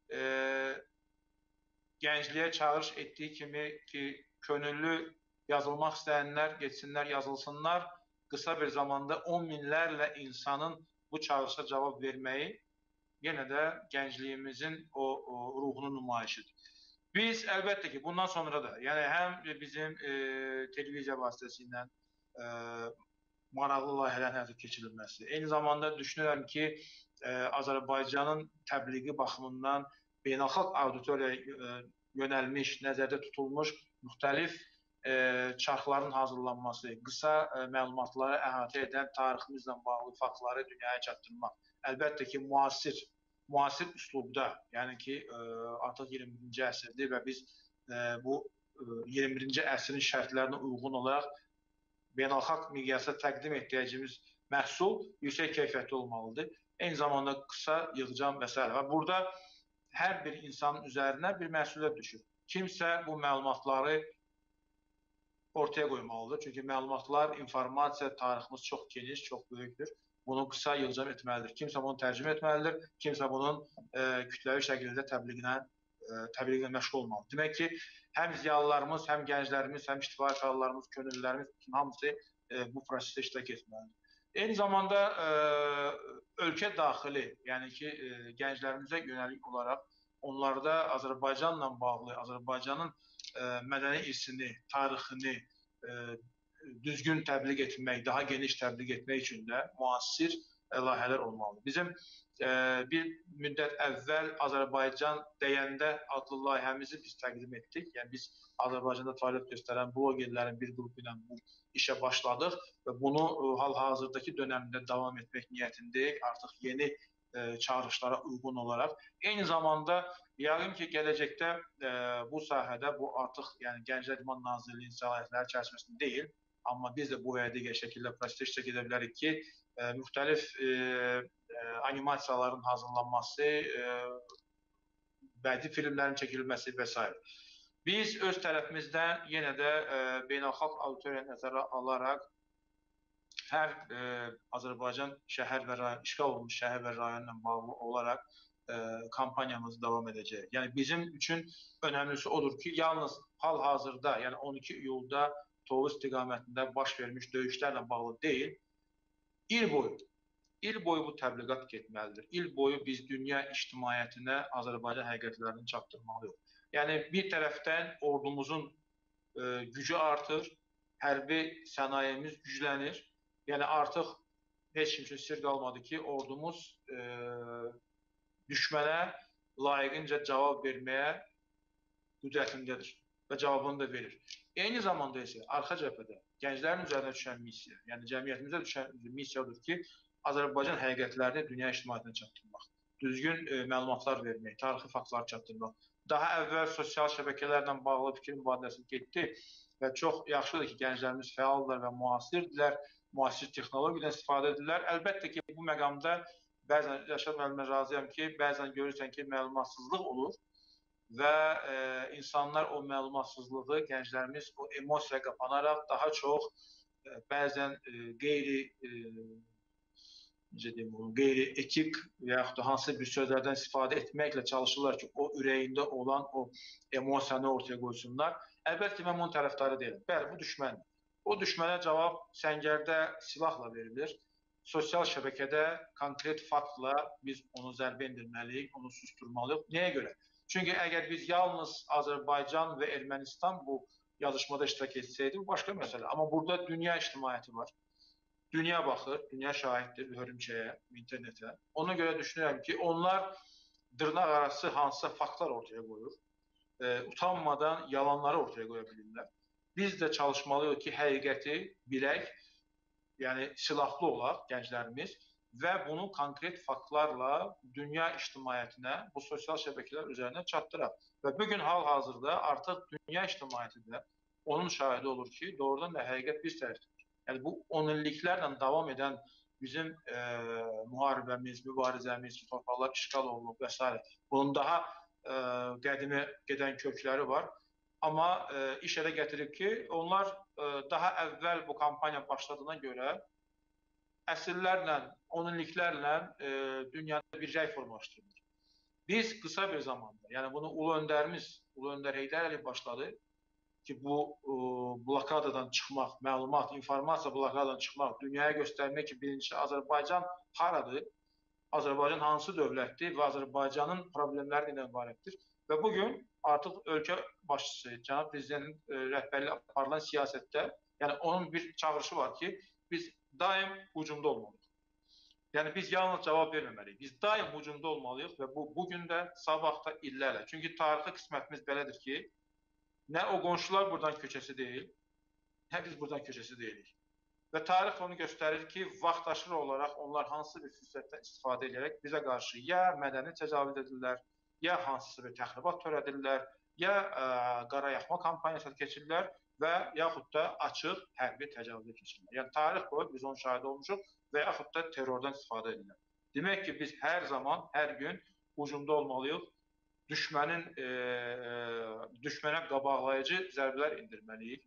gəncliyə çağırış etdiyi kimi ki, könüllü yazılmaq istəyənlər getsinlər, yazılsınlar. Qısa bir zamanda 10 minlərlə insanın bu çağırışa cavab verməyi yenə də gəncliyimizin o ruhunun nümayişidir. Biz əlbəttə ki, bundan sonra da, yəni həm bizim televiziya vasitəsilə maraqlı layihələrin həyata keçirilməsi, eyni zamanda düşünürəm ki, Azərbaycanın təbliği baxımından beynəlxalq auditoriyaya yönəlmiş, nəzərdə tutulmuş müxtəlif çarxların hazırlanması, qısa məlumatları əhatə edən tariximizlə bağlı faktları dünyaya çatdırmaq. Əlbəttə ki, müasir üslubda, yəni ki, artıq 21-ci əsrdir və biz bu 21-ci əsrin şərtlərinə uyğun olaraq beynəlxalq miqyasda təqdim etdiyimiz məhsul yüksək keyfiyyətli olmalıdır. Eyni zamanda qısa, yığcam və s. Burada hər bir insanın üzərinə bir məsuliyyət düşür. Kimsə bu məlumatları ortaya qoymalıdır. Çünki məlumatlar, informasiya, tariximiz çox geniş, çox böyükdür. Bunu qısa, yığcam etməlidir. Kimsə bunu tərcümə etməlidir, kimsə bunun kütləvi şəkildə təbliğlə məşğul olmalıdır. Demək ki, həm ziyalılarımız, həm gənclərimiz, həm ictimai fəallarımız, könüllülərimiz hamısı bu prosesdə iştirak etməlidir. Eyni zamanda ölkə daxili, yəni ki, gənclərimizə yönəlik olaraq onlarda Azərbaycanla bağlı, Azərbaycanın mədəni irsini, tarixini düzgün təbliğ etmək, daha geniş təbliğ etmək üçün də müasir layihələr olmalıdır. Bizim bir müddət əvvəl Azərbaycan deyəndə adlı layihəmizi biz təqdim etdik. Yəni biz Azərbaycanda fəaliyyət göstərən blogerlərin bir qrupu ilə bu işə başladıq və bunu hal-hazırdakı dönəmdə davam etmək niyyətindəyik. Artıq yeni çağırışlara uyğun olaraq. Eyni zamanda yəqin ki, gələcəkdə bu sahədə bu artıq yəni Gənclər İdman Nazirliyinin səlahiyyətləri çərçivəsində deyil. Amma biz də bu və ya digər şəkildə prosesdə iştirak edə bilərik ki, müxtəlif animasiyaların hazırlanması, bədii filmlərin çəkilməsi və s. Biz öz tərəfimizdən yenə də beynəlxalq auditoriya nəzərə alaraq hər Azərbaycan şəhər və rayon, işğal olunmuş şəhər və rayonla bağlı olaraq kampaniyamız davam edəcək. Yəni bizim üçün önəmlisi odur ki, yalnız hal-hazırda, yəni 12 iyulda Tovuz istiqamətində baş vermiş döyüşlərlə bağlı deyil, il boyu bu təbliğat getməlidir. İl boyu biz dünya ictimaiyyətinə Azərbaycan həqiqətlərini çatdırmalıyıq. Yəni bir tərəfdən ordumuzun gücü artır, hərbi sənayemiz güclənir. Yəni artıq heç kim üçün sir qalmadı ki, ordumuz düşmənə layiqincə cavab verməyə qüdrətindədir və cavabını da verir. Eyni zamanda isə arxa cəbhədə gənclərin üzərinə düşən missiya, yəni cəmiyyətimizə düşən missiya odur ki, Azərbaycan həqiqətlərini dünya ictimaiyyətinə çatdırmaq, düzgün məlumatlar vermək, tarixi faktlar çatdırmaq. Daha əvvəl sosial şəbəkələrlə bağlı fikir mübadiləsi getdi və çox yaxşıdır ki, gənclərimiz fəaldır və müasirdirlər, müasir texnologiyadan istifadə edirlər. Əlbəttə ki, bu məqamda bəzən Rəşad müəllimə razıyam ki, bəzən görürsən ki, məlumatsızlıq olur. və insanlar o məlumatsızlığı, gənclərimiz o emosiyaya qapanaraq daha çox bəzən qeyri-etik və yaxud da hansısa bir sözlərdən istifadə etməklə çalışırlar ki, o ürəyində olan o emosiyanı ortaya qoysunlar. Əlbəttə ki, mən bunun tərəfdarı deyiləm. Bəli, bu düşməndir. O düşmənə cavab səngərdə silahla verilir. Sosial şəbəkədə konkret faktla biz onu zərbə endirməliyik, onu susturmalıyıq. Nəyə görə? Çünki əgər biz yalnız Azərbaycan və Ermənistan bu yazışmada iştirak etsəydi, bu başqa məsələ. Amma burada dünya ictimaiyyəti var. Dünya baxır, dünya şahiddir hörümçəyə, internetə. Ona görə düşünürəm ki, onlar dırnaq arası hansısa faktlar ortaya qoyur. Utanmadan yalanları ortaya qoya bilirlər. Biz də çalışmalıyıq ki, həqiqəti bilək, yəni silahlı olaq gənclərimiz və bunu konkret faktlarla dünya ictimaiyyətinə, bu sosial şəbəkələr üzərindən çatdıraq. Və bugün hal-hazırda artıq dünya ictimaiyyəti də onun şahidi olur ki, doğrudan da həqiqət biz tərəfdir. Yəni bu 10 illiklərlə davam edən bizim müharibəmiz, mübarizəmiz, torpaqlar işğal olunub və s. Bunun daha qədimi gedən kökləri var. Amma iş elə gətirib ki, onlar daha əvvəl bu kampaniya başladığına görə əsrlərlə, 10 illiklərlə dünyada bir rəy formalaşdırılır. Biz qısa bir zamanda, yəni bunu Ulu Öndərimiz, Ulu Öndər Heydər Əliyev başladı ki, bu blokadadan çıxmaq, məlumat, informasiya blokadadan çıxmaq, dünyaya göstərmək ki, birinci Azərbaycan haradır, Azərbaycan hansı dövlətdir və Azərbaycanın problemləri ilə ibarətdir. Və bugün artıq ölkə başçısı, cənab prezidentin rəhbərliyi aparılan siyasətdə, yəni onun bir çağırışı var ki, biz daim hücumda olmalıyıq. Yəni biz yalnız cavab verməməliyik. Biz daim hücumda olmalıyıq və bu bugün də, sabah da, illərlə. Çünki tarixi qismətimiz belədir ki, nə o qonşular buradan köçəsi deyil, nə biz buradan köçəsi deyilik. Və tarix onu göstərir ki, vaxtaşırı olaraq onlar hansı bir fürsətdən istifadə edərək bizə qarşı ya mədəni təcavüz edirlər, ya hansısa bir təxribat törədirlər, ya qarayaxma kampaniyası keçirirlər və yaxud da açıq hərbi təcavüzə keçirirlər. Yəni tarix boyu biz onun şahidi olmuşuq və yaxud da terrordan istifadə edirlər. Demək ki, biz hər zaman, hər gün hücumda olmalıyıq. Düşmənə qabaqlayıcı zərbələr endirməliyik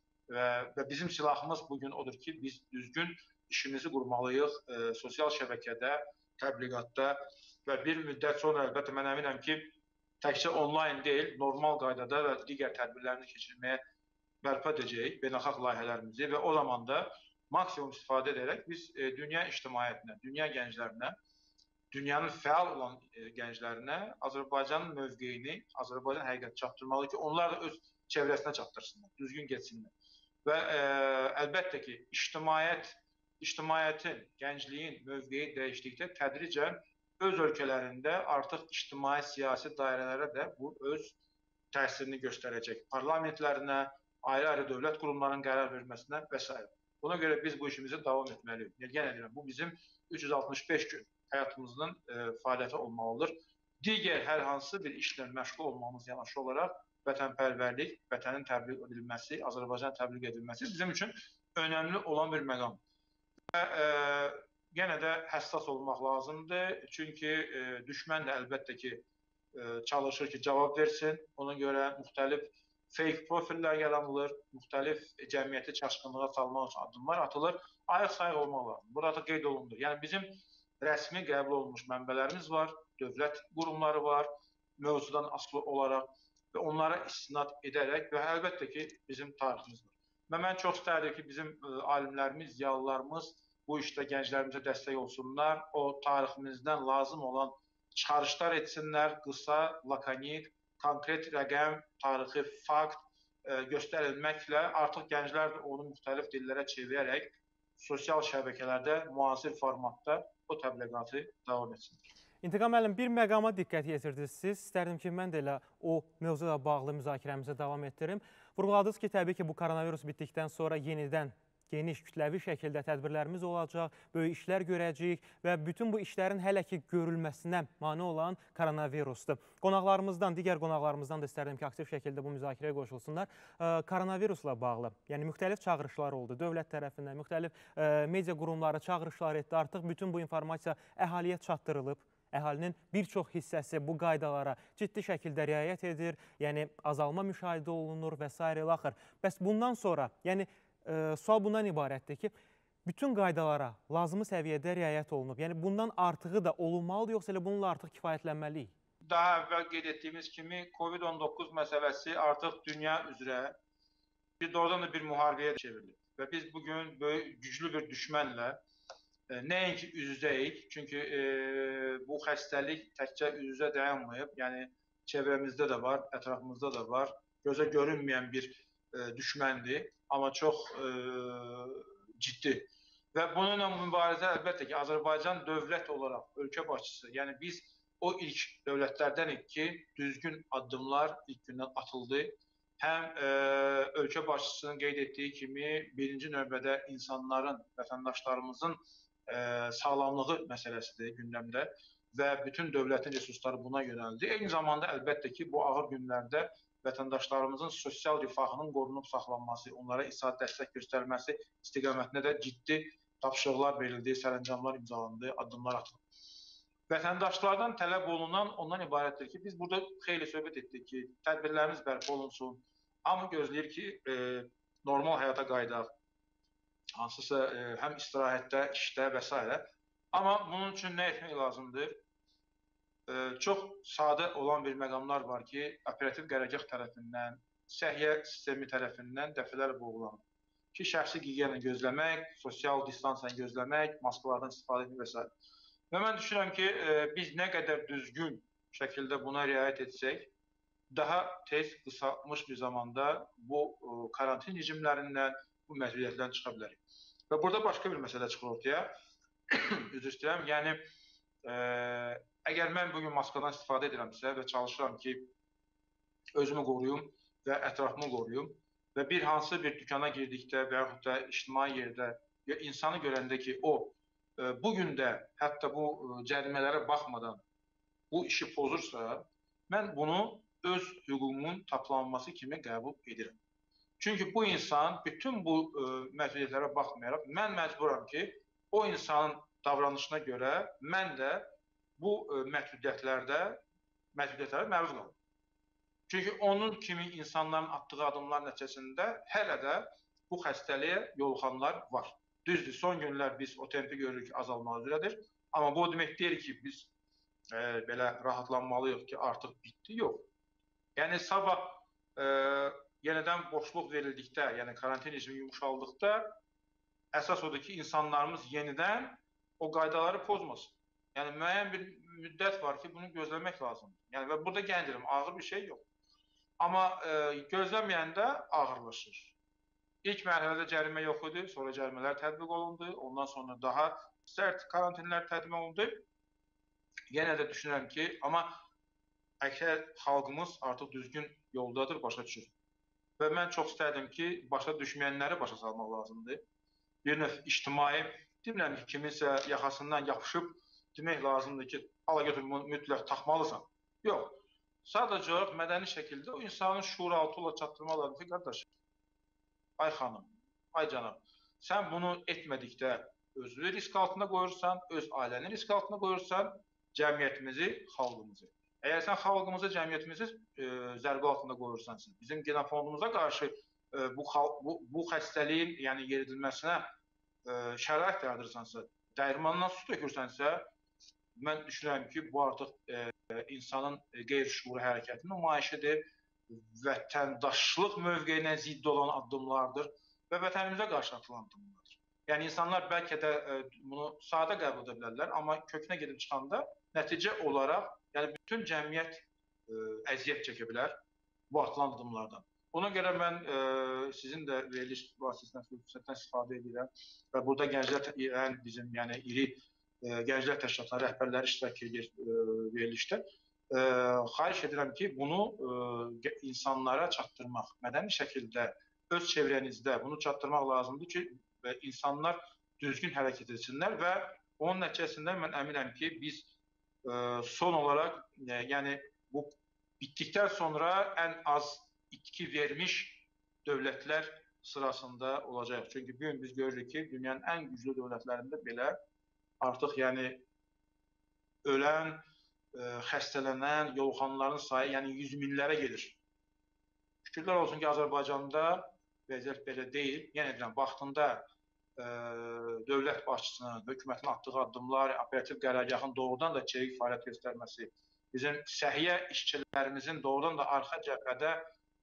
və bizim silahımız bugün odur ki, biz düzgün işimizi qurmalıyıq sosial şəbəkədə, təbliğatda və bir müddət sonra əlbəttə mən əminəm ki, təkcə onlayn deyil, normal qaydada və digər tədbirlərini keçirməyə bərpa edəcəyik beynəlxalq layihələrimizi və o zaman da maksimum istifadə edərək biz dünya ictimaiyyətinə, dünya gənclərinə, dünyanın fəal olan gənclərinə Azərbaycanın mövqeyini, Azərbaycan həqiqət çatdırmalı ki, onlar da öz çevrəsinə çatdırsınlar, düzgün geçsinlər. Və əlbəttə ki, ictimaiyyətin, gəncliyin mövqeyi dəyişdikdə tədricən öz ölkələrində artıq ictimai siyasi dairələrə də bu öz təsirini göstərəcək. Parlamentlərinə, ayrı-ayrı dövlət qurumlarının qərar verməsinə və s. Buna görə biz bu işimizi davam etməliyik. Yenə deyirəm, bu bizim 365 gün həyatımızın fəaliyyəti olmalıdır. Digər hər hansı bir işlə məşğul olmamız yanaşı olaraq vətənpərvərlik, vətənin təbliğ edilməsi, Azərbaycan təbliğ edilməsi bizim üçün önəmli olan bir məqam. Və yenə də həssas olmaq lazımdır. Çünki düşmən də əlbəttə ki, çalışır ki, cavab versin. Ona görə müxtəlif fake profillər yaranılır, müxtəlif cəmiyyəti çaşqınlığa salmaq üçün addımlar atılır. Ayıq-sayıq olmaq lazım. Burada qeyd olundur. Yəni bizim rəsmi qəbul olunmuş mənbələrimiz var, dövlət qurumları var, mövzudan asılı olaraq və onlara istinad edərək və əlbəttə ki, bizim tariximiz var. Və mən çox istərdim ki, bizim alimlərimiz, ziyalılarımız bu işdə gənclərimizə dəstək olsunlar, o tariximizdən lazım olan çıxarışlar etsinlər, qısa, lakonik, konkret rəqəm, tarixi fakt göstərilməklə artıq gənclər də onu müxtəlif dillərə çevirərək sosial şəbəkələrdə müasir formatda o təbliğatı davam etsinlər.
İntiqam müəllim, bir məqama diqqət yetirdiniz siz. İstərdim ki, mən də elə o mövzuyla bağlı müzakirəmizi davam etdirim. Vurğuladınız ki, təbii ki, bu koronavirus bitdikdən sonra yenidən geniş, kütləvi şəkildə tədbirlərimiz olacaq, böyük işlər görəcəyik və bütün bu işlərin hələ ki görülməsinə mane olan koronavirusdur. Qonaqlarımızdan, digər qonaqlarımızdan da istərdim ki, aktiv şəkildə bu müzakirəyə qoşulsunlar. Koronavirusla bağlı, yəni müxtəlif çağırışlar oldu, dövlət tərəfindən, müxtəlif media qurumları çağırışlar etdi. Artıq bütün bu informasiya əhaliyə çatdırılıb. əhalinin bir çox hissəsi bu qaydalara ciddi şəkildə riayət edir, yəni azalma müşahidə olunur və s. ilaxır. Bəs bundan sonra, yəni sual bundan ibarətdir ki, bütün qaydalara lazımi səviyyədə riayət olunub. Yəni bundan artığı da olunmalıdır, yoxsa elə bununla artıq kifayətlənməliyik?
Daha əvvəl qeyd etdiyimiz kimi COVID-19 məsələsi artıq dünya üzrə doğrudan da bir müharibəyə çevrilib. Və biz bugün böyük, güclü bir düşmənlə nəinki üz-üzəyik, çünki bu xəstəlik təkcə üz-üzə dayanmayıb, yəni çevrəmizdə də var, ətrafımızda da var, gözə görünməyən bir düşməndir, amma çox ciddi. Və bununla mübarizə əlbəttə ki, Azərbaycan dövlət olaraq, ölkə başçısı, yəni biz o ilk dövlətlərdənik ki, düzgün addımlar ilk gündən atıldı. Həm ölkə başçısının qeyd etdiyi kimi birinci növbədə insanların, vətəndaşlarımızın sağlamlığı məsələsidir gündəmdə və bütün dövlətin resursları buna yönəldi. Eyni zamanda əlbəttə ki, bu ağır günlərdə vətəndaşlarımızın sosial rifahının qorunub saxlanması, onlara isaat dəstək göstərməsi istiqamətində də ciddi tapşırıqlar verildi, sərəncamlar imzalandı, addımlar atıldı. Vətəndaşlardan tələb olunan ondan ibarətdir ki, biz burada xeyli söhbət etdik ki, tədbirlərimiz bərpa olunsun. Hamı gözləyir ki, normal həyata qaydaq, hansısa həm istirahətdə, işdə və s. Amma bunun üçün nə etmək lazımdır? Çox sadə olan bir məqamlar var ki, operativ qərargah tərəfindən, səhiyyə sistemi tərəfindən dəfələr vurğulanır. Ki, şəxsi gigiyeni gözləmək, sosial distansiyanı gözləmək, maskalardan istifadə etmək və s. Və mən düşünürəm ki, biz nə qədər düzgün şəkildə buna riayət etsək, daha tez, qısalmış bir zamanda bu karantin rejimlərindən, bu məsuliyyətlərdən çıxa bilərik. Və burada başqa bir məsələ çıxır ortaya. Üzr istəyirəm. Yəni, əgər mən bugün maskadan istifadə edirəmsə və çalışıram ki, özümü qoruyum və ətrafımı qoruyum və bir hansı bir dükana girdikdə və yaxud da ictimai yerdə insanı görəndə ki, o, bugün də hətta bu cərimələrə baxmadan bu işi pozursa, mən bunu öz hüququmun taplanması kimi qəbul edirəm. Çünki bu insan bütün bu məsuliyyətlərə baxmayaraq, mən məcburam ki, o insanın davranışına görə mən də bu məhdudiyyətlərə məruz qalım. Çünki onun kimi insanların atdığı adımlar nəticəsində hələ də bu xəstəliyə yoluxanlar var. Düzdür, son günlər biz o tempi görürük ki, azalma üzrədir. Amma bu demək deyil ki, biz belə rahatlanmalıyıq ki, artıq bitdi, yox. Yəni, sabah yenidən boşluq verildikdə, yəni karantin rejimi yumuşaldıqda, əsas odur ki, insanlarımız yenidən o qaydaları pozmasın. Yəni, müəyyən bir müddət var ki, bunu gözləmək lazımdır. Yəni, və burada gəncirəm, ağır bir şey yox. Amma gözləməyəndə ağırlaşır. İlk mərhələdə cərimə yox idi, sonra cərimələr tətbiq olundu, ondan sonra daha sərt karantinlər tətbiq olundu. Yenə də düşünürəm ki, amma əksər xalqımız artıq düzgün yoldadır, başa düşür. Və mən çox istərdim ki, başa düşməyənləri başa salmaq lazımdır. Bir növ ictimai, demirəm ki, kiminsə yaxasından yapışıb demək lazımdır ki, ala götür mütləq taxmalısan. Yox, sadəcə olaraq mədəni şəkildə o insanın şuuraltı olaraq çatdırmaq lazımdır ki, qardaşım, ay xanım, ay canım, sən bunu etmədikdə özünü risk altında qoyursan, öz ailəni risk altında qoyursan, cəmiyyətimizi, xalqımızı. Əgər sən xalqımızı, cəmiyyətimizi zərbi altında qoyursansa, bizim genofondumuza qarşı bu xəstəliyin yeridilməsinə şərait yaradırsansa, dəyirmandan su tökürsənsə, mən düşünürəm ki, bu artıq insanın qeyri-şuuru hərəkətinin nümayişidir, vətəndaşlıq mövqeyinə zidd olan addımlardır və vətənimizə qarşı atılan addımlardır. Yəni, insanlar bəlkə də bunu sadə qəbul edə bilərlər, amma kökünə gedib çıxanda nəticə olaraq, yəni bütün cəmiyyət əziyyət çəkə bilər bu atılan addımlardan. Ona görə mən sizin də veriliş vasitəsindən istifadə edirəm və burada gənclər, bizim iri gənclər təşkilatları rəhbərləri iştirak edir verilişdə. Xahiş edirəm ki, bunu insanlara çatdırmaq, mədəni şəkildə öz çevrənizdə bunu çatdırmaq lazımdır ki, insanlar düzgün hərəkət etsinlər və onun nəticəsində mən əminəm ki, biz son olaraq, yəni bu bitdikdən sonra ən az itki vermiş dövlətlər sırasında olacaq. Çünki bugün biz görürük ki, dünyanın ən güclü dövlətlərində belə artıq ölən, xəstələnən, yoluxanların sayı yəni yüz minlərə gedir. Şükürlər olsun ki, Azərbaycanda vəziyyət belə deyil. Yenə deyirəm, vaxtında dövlət başçısının, hökumətin atdığı addımlar, operativ qərargahın doğrudan da çevik fəaliyyət göstərməsi, bizim səhiyyə işçilərimizin doğrudan da arxa cəbhədə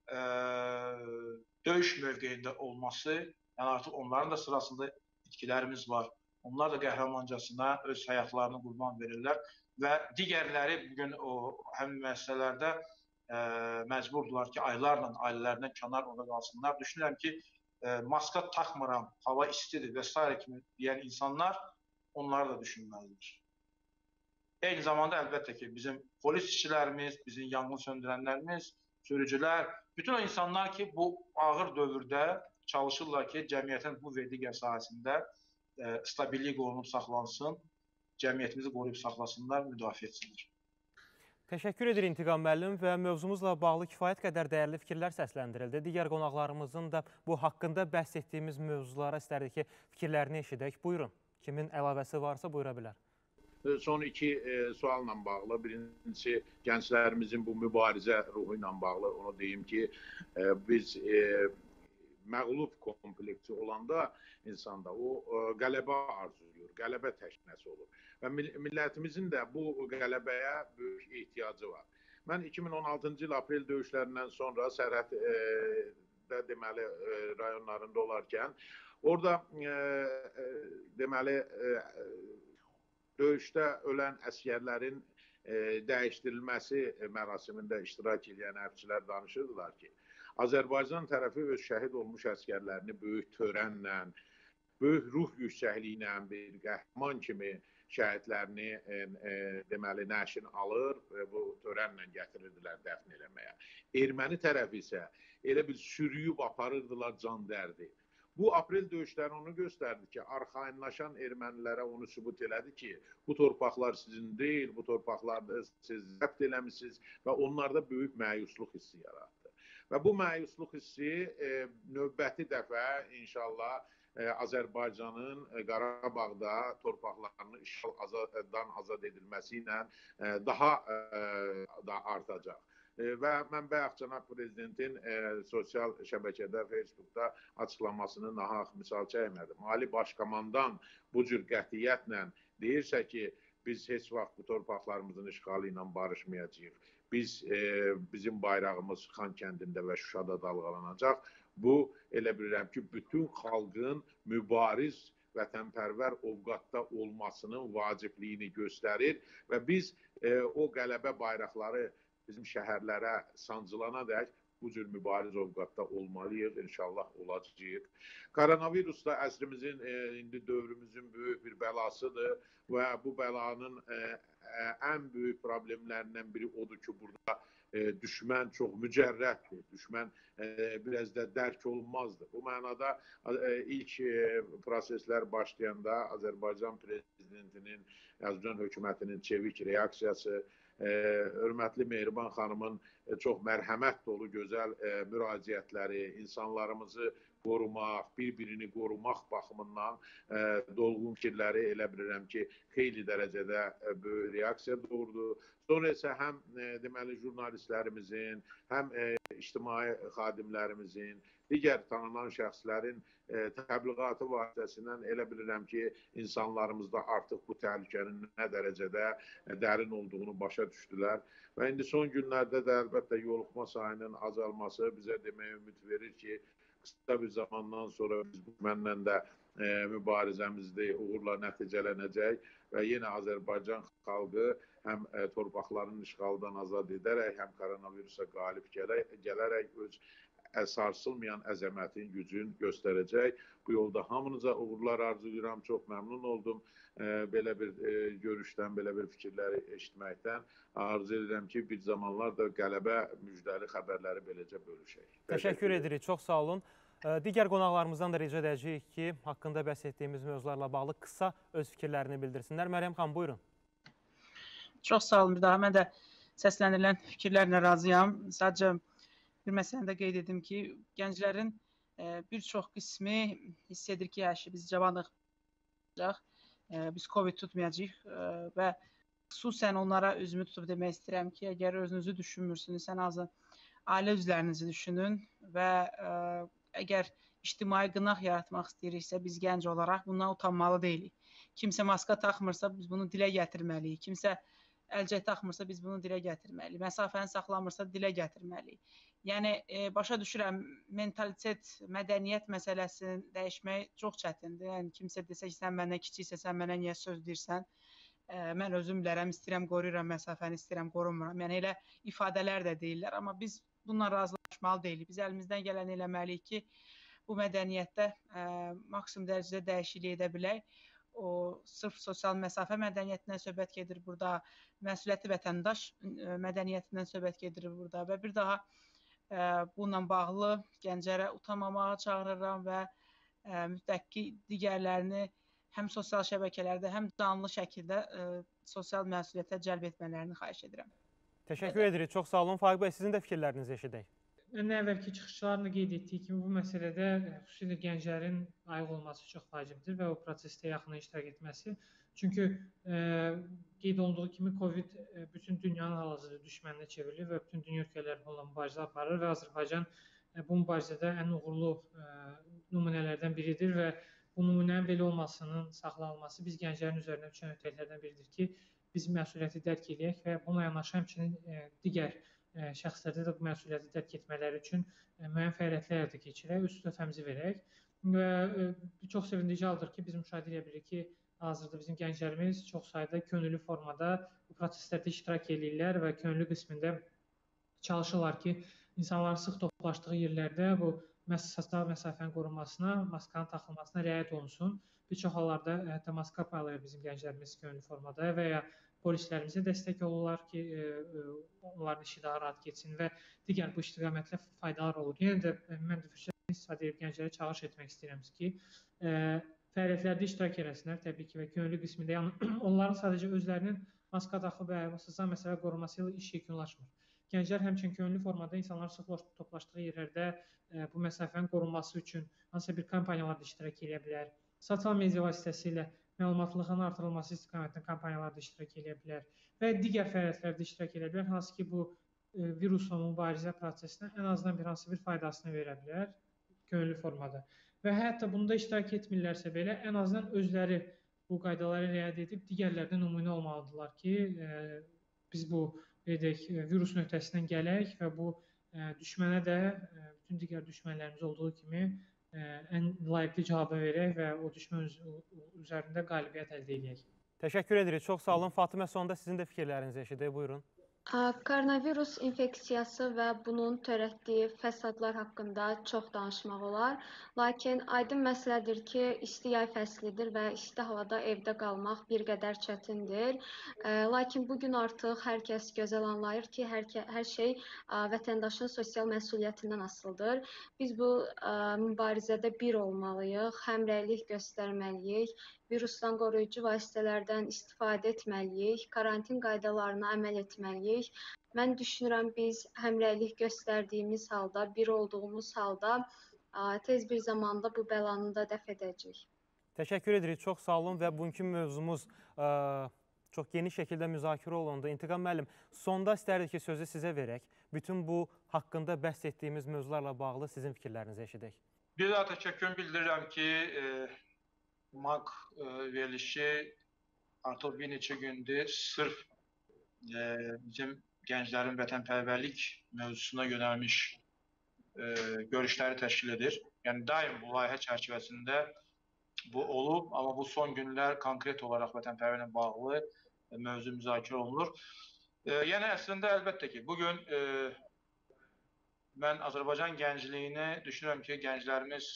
döyüş mövqeyində olması, yəni artıq onların da sırasında itkilərimiz var. Onlar da qəhrəmancasına öz həyatlarını qurban verirlər və digərləri bugün o həmin müəssisələrdə məcburdular ki, aylarla ailələrindən kənar orada qalsınlar. Düşünürəm ki, maska taxmıram, hava istidir və s. kimi deyən insanlar onları da düşünməlidir. Eyni zamanda əlbəttə ki, bizim polis işçilərimiz, bizim yanğın söndürənlərimiz, sürücülər, bütün o insanlar ki, bu ağır dövrdə çalışırlar ki, cəmiyyətin bu verdiyi sahəsində stabillik qorunub saxlansın, cəmiyyətimizi qoruyub saxlasınlar, müdafiə etsinlər.
Təşəkkür edir İntiqam müəllim və mövzumuzla bağlı kifayət qədər dəyərli fikirlər səsləndirildi. Digər qonaqlarımızın da bu haqqında bəhs etdiyimiz mövzulara istərdik ki, fikirlərini eşidək. Buyurun, kimin əlavəsi varsa buyura bilər.
Son iki sualla bağlı. Birincisi, gənclərimizin bu mübarizə ruhu ilə bağlı. Onu deyim ki, biz məğlub kompleksi olanda insanda o qələbə arzuyur, qələbə təşkinəsi olur. Və millətimizin də bu qələbəyə böyük ehtiyacı var. Mən 2016-cı il aprel döyüşlərindən sonra sərhəddə deməli rayonlarında olarkən, orada deməli döyüşdə ölən əsgərlərin dəyişdirilməsi mərasimində iştirak edən hərbçilər danışırdılar ki, Azərbaycan tərəfi öz şəhid olmuş əsgərlərini böyük törənlə, böyük ruh yüksəkliyi ilə bir qəhrəman kimi şəhidlərini deməli nəşin alır və bu törənlə gətirirdilər dəfn eləməyə. Erməni tərəfi isə elə bir sürüyüb aparırdılar can dərdi. Bu aprel döyüşləri onu göstərdi ki, arxayınlaşan ermənilərə onu sübut elədi ki, bu torpaqlar sizin deyil, bu torpaqlarda siz zəbt eləmişsiniz və onlarda böyük məyusluq hissi yaratdı. Və bu məyusluq hissi növbəti dəfə inşallah Azərbaycanın Qarabağda torpaqlarının işğaldan azad edilməsi ilə daha da artacaq. Və mən bayaq cənab prezidentin sosial şəbəkədə, Facebookda açıqlamasını nahaq misal çəkmədim. Ali Başkomandan bu cür qətiyyətlə deyirsə ki, biz heç vaxt bu torpaqlarımızın işğalı ilə barışmayacağıq. Bizim bayrağımız Xan kəndində və Şuşada dalğalanacaq. Bu, elə bilirəm ki, bütün xalqın mübariz, vətənpərvər ovqatda olmasının vacibliyini göstərir və biz o qələbə bayraqları bizim şəhərlərə sancılana dək bu cür mübariz ovqatda olmalıyıq, inşallah olacağıq. Koronavirus da əsrimizin, indi dövrümüzün böyük bir bəlasıdır və bu bəlanın ən böyük problemlərindən biri odur ki, burada düşmən çox mücərrətdir, düşmən biraz da dərk olunmazdır. Bu mənada ilk proseslər başlayanda Azərbaycan prezidentinin, Azərbaycan hökumətinin çevik reaksiyası, hörmətli Mehriban xanımın çox mərhəmət dolu gözəl müraciətləri, insanlarımızı qorumaq, bir-birini qorumaq baxımından dolğun fikirləri elə bilirəm ki, xeyli dərəcədə böyük reaksiya doğurdu. Sonra isə həm deməli jurnalistlərimizin, həm ictimai xadimlərimizin, digər tanınan şəxslərin təbliğatı vasitəsindən elə bilirəm ki, insanlarımızda artıq bu təhlükənin nə dərəcədə dərin olduğunu başa düşdülər. Və indi son günlərdə də əlbəttə yoluxma sayının azalması bizə deməyə ümid verir ki, qısa bir zamandan sonra biz mənlə də mübarizəmizdə uğurla nəticələnəcək və yenə Azərbaycan xalqı həm torpaqlarının işğaldan azad edərək, həm koronavirusa qalib gələrək öz sarsılmayan əzəmətin gücün göstərəcək. Bu yolda hamınıza uğurlar arzulayıram. Çox məmnun oldum belə bir görüşdən, belə bir fikirləri eşitməkdən. Arzu edirəm ki, bir zamanlar da qələbə müjdəli xəbərləri beləcə bölüşək.
Təşəkkür edirik, çox sağ olun. Digər qonaqlarımızdan da rica edəcəyik ki, haqqında bəhs etdiyimiz mövzularla bağlı qısa öz fikirlərini bildirsinlər. Məryəm xanım, buyurun.
Çox sağ olun. Bir daha mən də səslənilən fikirlərlə razıyam. Sadəcə bir məsələni də qeyd edim ki, gənclərin bir çox qismi hiss edir ki, biz cavanıq, biz COVID tutmayacağıq və xüsusən onlara üzümü tutub demək istəyirəm ki, əgər özünüzü düşünmürsünüzsə, ən azı ailə üzvlərinizi düşünün və əgər ictimai qınaq yaratmaq istəyiriksə, biz gənc olaraq bundan utanmalı deyilik. Kimsə maska taxmırsa, biz bunu dilə gətirməliyik. Kimsə əlcək taxmırsa, biz bunu dilə gətirməliyik. Məsafəni saxlamırsa, dilə gətirməliyik. Yəni, başa düşürəm, mentalitet, mədəniyyət məsələsini dəyişmək çox çətindir. Yəni, kimsə desə ki, sən məndən kiçiksə, sən mənə niyə söz deyirsən? Mən özüm bilərəm, istəyirəm qoruyuram məsafəni, istəyirəm qorunmuram. Yəni, elə ifadələr də deyirlər, amma biz bununla razılaşmalı deyilik. Biz əlimizdən gələni eləməliyik ki, bu mədəniyyətdə maksimum dərəcədə dəyişiklik edə bilək. O, sırf sosial məsafə mədəniyyətindən söhbət gedir burada, məsuliyyətli vətəndaş mədəniyyətindən söhbət gedir burada və bir daha bununla bağlı gənclərə utanmamağa çağırıram və mütləq ki, digərlərini həm sosial şəbəkələrdə, həm canlı şəkildə sosial məsuliyyətə cəlb etmələrini xahiş edirəm.
Təşəkkür edirik. Çox sağ olun. Faiq bəy, sizin də fikirlərinizi eşidək.
Nə əvvəlki çıxışlarını qeyd etdiyi kimi bu məsələdə xüsusilə gənclərin ayıq olması çox vacibdir və o prosesdə yaxından iştirak etməsi. Çünki qeyd olunduğu kimi COVID bütün dünyanın hal-hazırda düşməninə çevrilir və bütün dünya ölkələri bununla mübarizə aparır və Azərbaycan bu mübarizədə ən uğurlu nümunələrdən biridir və bu nümunənin belə olmasının saxlanılması biz gənclərin üzərinə düşən öhdəliklərdən biridir ki, biz məsuliyyəti dərk edək və buna yanaşı həmçinin digər şəxslərdə də bu məsuliyyəti dərk etmələri üçün müəyyən fəaliyyətlər həyata keçirək, öz töhfəmizi verək və çox sevindirici haldır ki, biz müşahidə edə bilirik ki, hazırda bizim gənclərimiz çox sayda könüllü formada bu proseslərdə iştirak edirlər və könüllü qismində çalışırlar ki, insanların sıx toplaşdığı yerlərdə bu sosial məsafənin qorunmasına, maskanın taxılmasına riayət olunsun. Bir çox hallarda hətta maska paylayır bizim gənclərimiz könüllü formada və ya polislərimizə dəstək olurlar ki, onların işi daha rahat geçsin və digər bu istiqamətlə faydalar olur. Yenə də mən də fürsətdən istifadə edib gənclərə çağırış etmək istəyirəm ki, fəaliyyətlərdə iştirak etsinlər təbii ki və könüllü qismində. Yəni onların sadəcə özlərinin maska taxıb və sosial məsələ qorunması ilə iş yekunlaşmır. Gənclər həmçinin könüllü formada insanlar sıx toplaşdığı yerlərdə bu məsafənin qorunması üçün hansısa bir kampaniyalarda iştirak edə bilər. Sosial media vasitəsilə məlumatlılığın artırılması istiqamətində kampaniyalarda iştirak edə bilər və digər fəaliyyətlərdə iştirak edə bilər, hansı ki, bu virusla mübarizə prosesinə ən azından bir hansı bir faydasını verə bilər könüllü formada. Və hətta bunda iştirak etmirlərsə belə, ən azından özləri bu qaydalara riayət edib digərlərinə nümunə olmalıdırlar ki, biz bu virusun öhdəsindən gələk və bu düşmənə də bütün digər düşmənlərimiz olduğu kimi ən layiqli cavabı verək və o düşmən üzərində qalibiyyət əldə edək.
Təşəkkür edirik. Çox sağ olun. Fatimə, sonda sizin də fikirlərinizi eşidək. Buyurun.
Koronavirus infeksiyası və bunun törətdiyi fəsadlar haqqında çox danışmaq olar. Lakin aydın məsələdir ki, isti yay fəslidir və isti havada evdə qalmaq bir qədər çətindir. Lakin bugün artıq hər kəs gözəl anlayır ki, hər şey vətəndaşın sosial məsuliyyətindən asılıdır. Biz bu mübarizədə bir olmalıyıq, həmrəylik göstərməliyik, virusdan qoruyucu vasitələrdən istifadə etməliyik, karantin qaydalarına əməl etməliyik. Mən düşünürəm biz həmrəylik göstərdiyimiz halda, bir olduğumuz halda tez bir zamanda bu bəlanı da dəf edəcəyik.
Təşəkkür edirik. Çox sağ olun və bugünkü mövzumuz çox geniş şəkildə müzakirə olundu. İntiqam müəllim, sonda istərdik ki, sözü sizə verək. Bütün bu haqqında bəhs etdiyimiz mövzularla bağlı sizin fikirlərinizi eşidək.
Bir daha təşəkkür bildirirəm ki, MAQ verilişi artıq bir neçə gündür sırf bizim gənclərin vətənpərvərlik mövzusuna yönəlmiş görüşləri təşkil edir. Yəni, daim bu layihə çərçivəsində bu olub, amma bu son günlər konkret olaraq vətənpərvərliklə bağlı mövzu müzakirə olunur. Yəni, əslində, əlbəttə ki, bugün mən Azərbaycan gəncliyini düşünürəm ki, gənclərimiz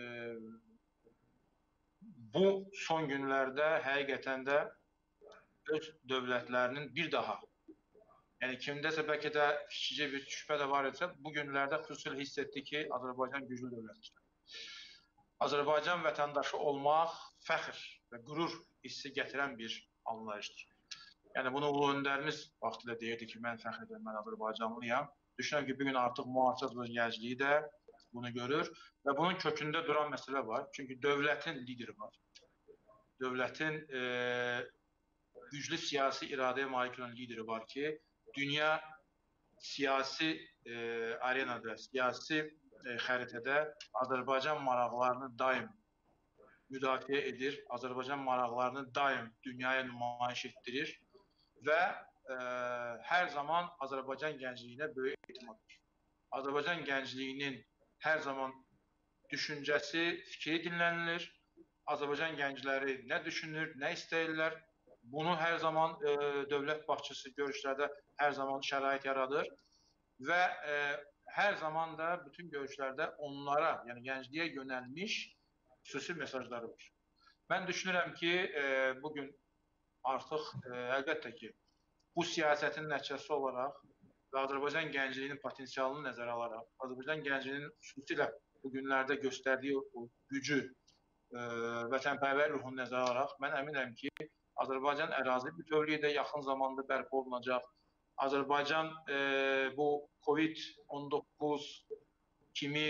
bu son günlərdə həqiqətən də öz dövlətlərinin bir daha, yəni kimdəsə bəlkə də kiçicə bir şübhə də var etsə, bu günlərdə xüsusilə hiss etdi ki, Azərbaycan güclü dövlətdir. Azərbaycan vətəndaşı olmaq fəxr və qürur hissi gətirən bir anlayışdır. Yəni bunu ulu öndərimiz vaxtilə deyirdi ki, mən fəxr edirəm, mən Azərbaycanlıyam. Düşünürəm ki, bugün artıq müasir Azərbaycan gəncliyi də bunu görür və bunun kökündə duran məsələ var. Çünki dövlətin lideri var. Dövlətin güclü siyasi iradeye malik olan lideri var ki, dünya siyasi arenada, siyasi xəritədə Azərbaycan maraqlarını daim müdafiə edir, Azərbaycan maraqlarını daim dünyaya nümayiş etdirir və hər zaman Azərbaycan gəncliyinə böyük etimaddır. Azərbaycan gəncliyinin hər zaman düşüncəsi, fikri dinlənilir. Azərbaycan gəncləri nə düşünür, nə istəyirlər? Bunu hər zaman dövlət başçısı görüşlərdə hər zaman şərait yaradır və hər zaman da bütün görüşlərdə onlara, yəni gəncliyə yönəlmiş xüsusi mesajları var. Mən düşünürəm ki, bugün artıq əlbəttə ki, bu siyasətin nəticəsi olaraq və Azərbaycan gəncliyinin potensialını nəzərə alaraq, Azərbaycan gəncliyinin xüsusilə bu günlərdə göstərdiyi o gücü, vətənpərvər ruhunu nəzərə alaraq, mən əminəm ki, Azərbaycan ərazi bütövlüyü də yaxın zamanda bərpa olunacaq. Azərbaycan bu COVID-19 kimi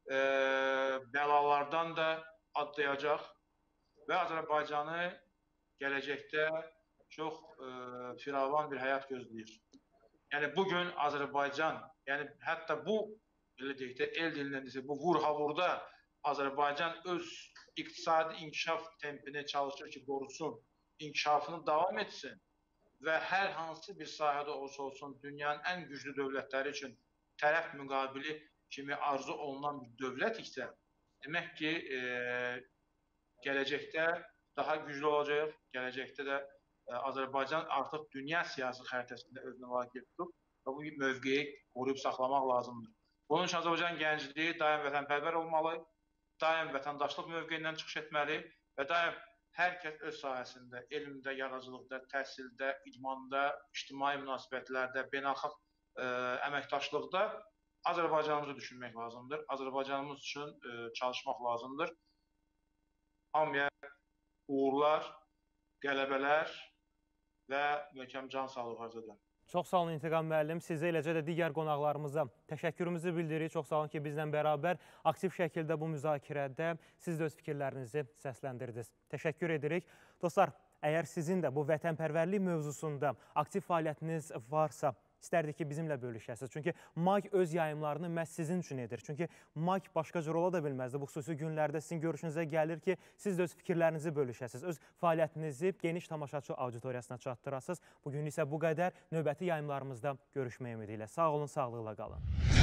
bəlalardan da adlayacaq və Azərbaycanı gələcəkdə çox firavan bir həyat gözləyir. Yəni bugün Azərbaycan, yəni hətta bu belə deyək də, el dilindən desə, bu vur-havurda Azərbaycan öz iqtisadi inkişaf tempini çalışır ki, qorusun, inkişafını davam etsin və hər hansı bir sahədə olsa olsun dünyanın ən güclü dövlətləri üçün tərəf müqabili kimi arzu olunan bir dövlət isə, demək ki, gələcəkdə daha güclü olacaq, gələcəkdə də Azərbaycan artıq dünya siyasi xəritəsində özünə vaqif tutub və bu mövqeyi qoruyub saxlamaq lazımdır. Bunun üçün Azərbaycan gəncliyi daim vətənpərvər olmalı, daim vətəndaşlıq mövqeyindən çıxış etməli və daim hər kəs öz sahəsində, elmdə, yaradıcılıqda, təhsildə, idmanda, ictimai münasibətlərdə, beynəlxalq əməkdaşlıqda Azərbaycanımızı düşünmək lazımdır. Azərbaycanımız üçün çalışmaq lazımdır. Hamıya uğurlar, qələbələr və möhkəm can sağlığı arzu edirəm.
Çox sağ olun İntiqam müəllim. Sizə eləcə də digər qonaqlarımıza təşəkkürümüzü bildiririk. Çox sağ olun ki, bizlə bərabər aktiv şəkildə bu müzakirədə siz də öz fikirlərinizi səsləndirdiniz. Təşəkkür edirik. Dostlar, əgər sizin də bu vətənpərvərlik mövzusunda aktiv fəaliyyətiniz varsa, İstərdik ki, bizimlə bölüşəsiniz. Çünki MAQ öz yayımlarını məhz sizin üçün edir. Çünki MAQ başqa cür ola da bilməzdi. Bu xüsusi günlərdə sizin görüşünüzə gəlir ki, siz də öz fikirlərinizi bölüşəsiniz. Öz fəaliyyətinizi geniş tamaşaçı auditoriyasına çatdırasınız. Bugün isə bu qədər. Növbəti yayımlarımızda görüşmək ümidi ilə. Sağ olun, sağlıqla qalın.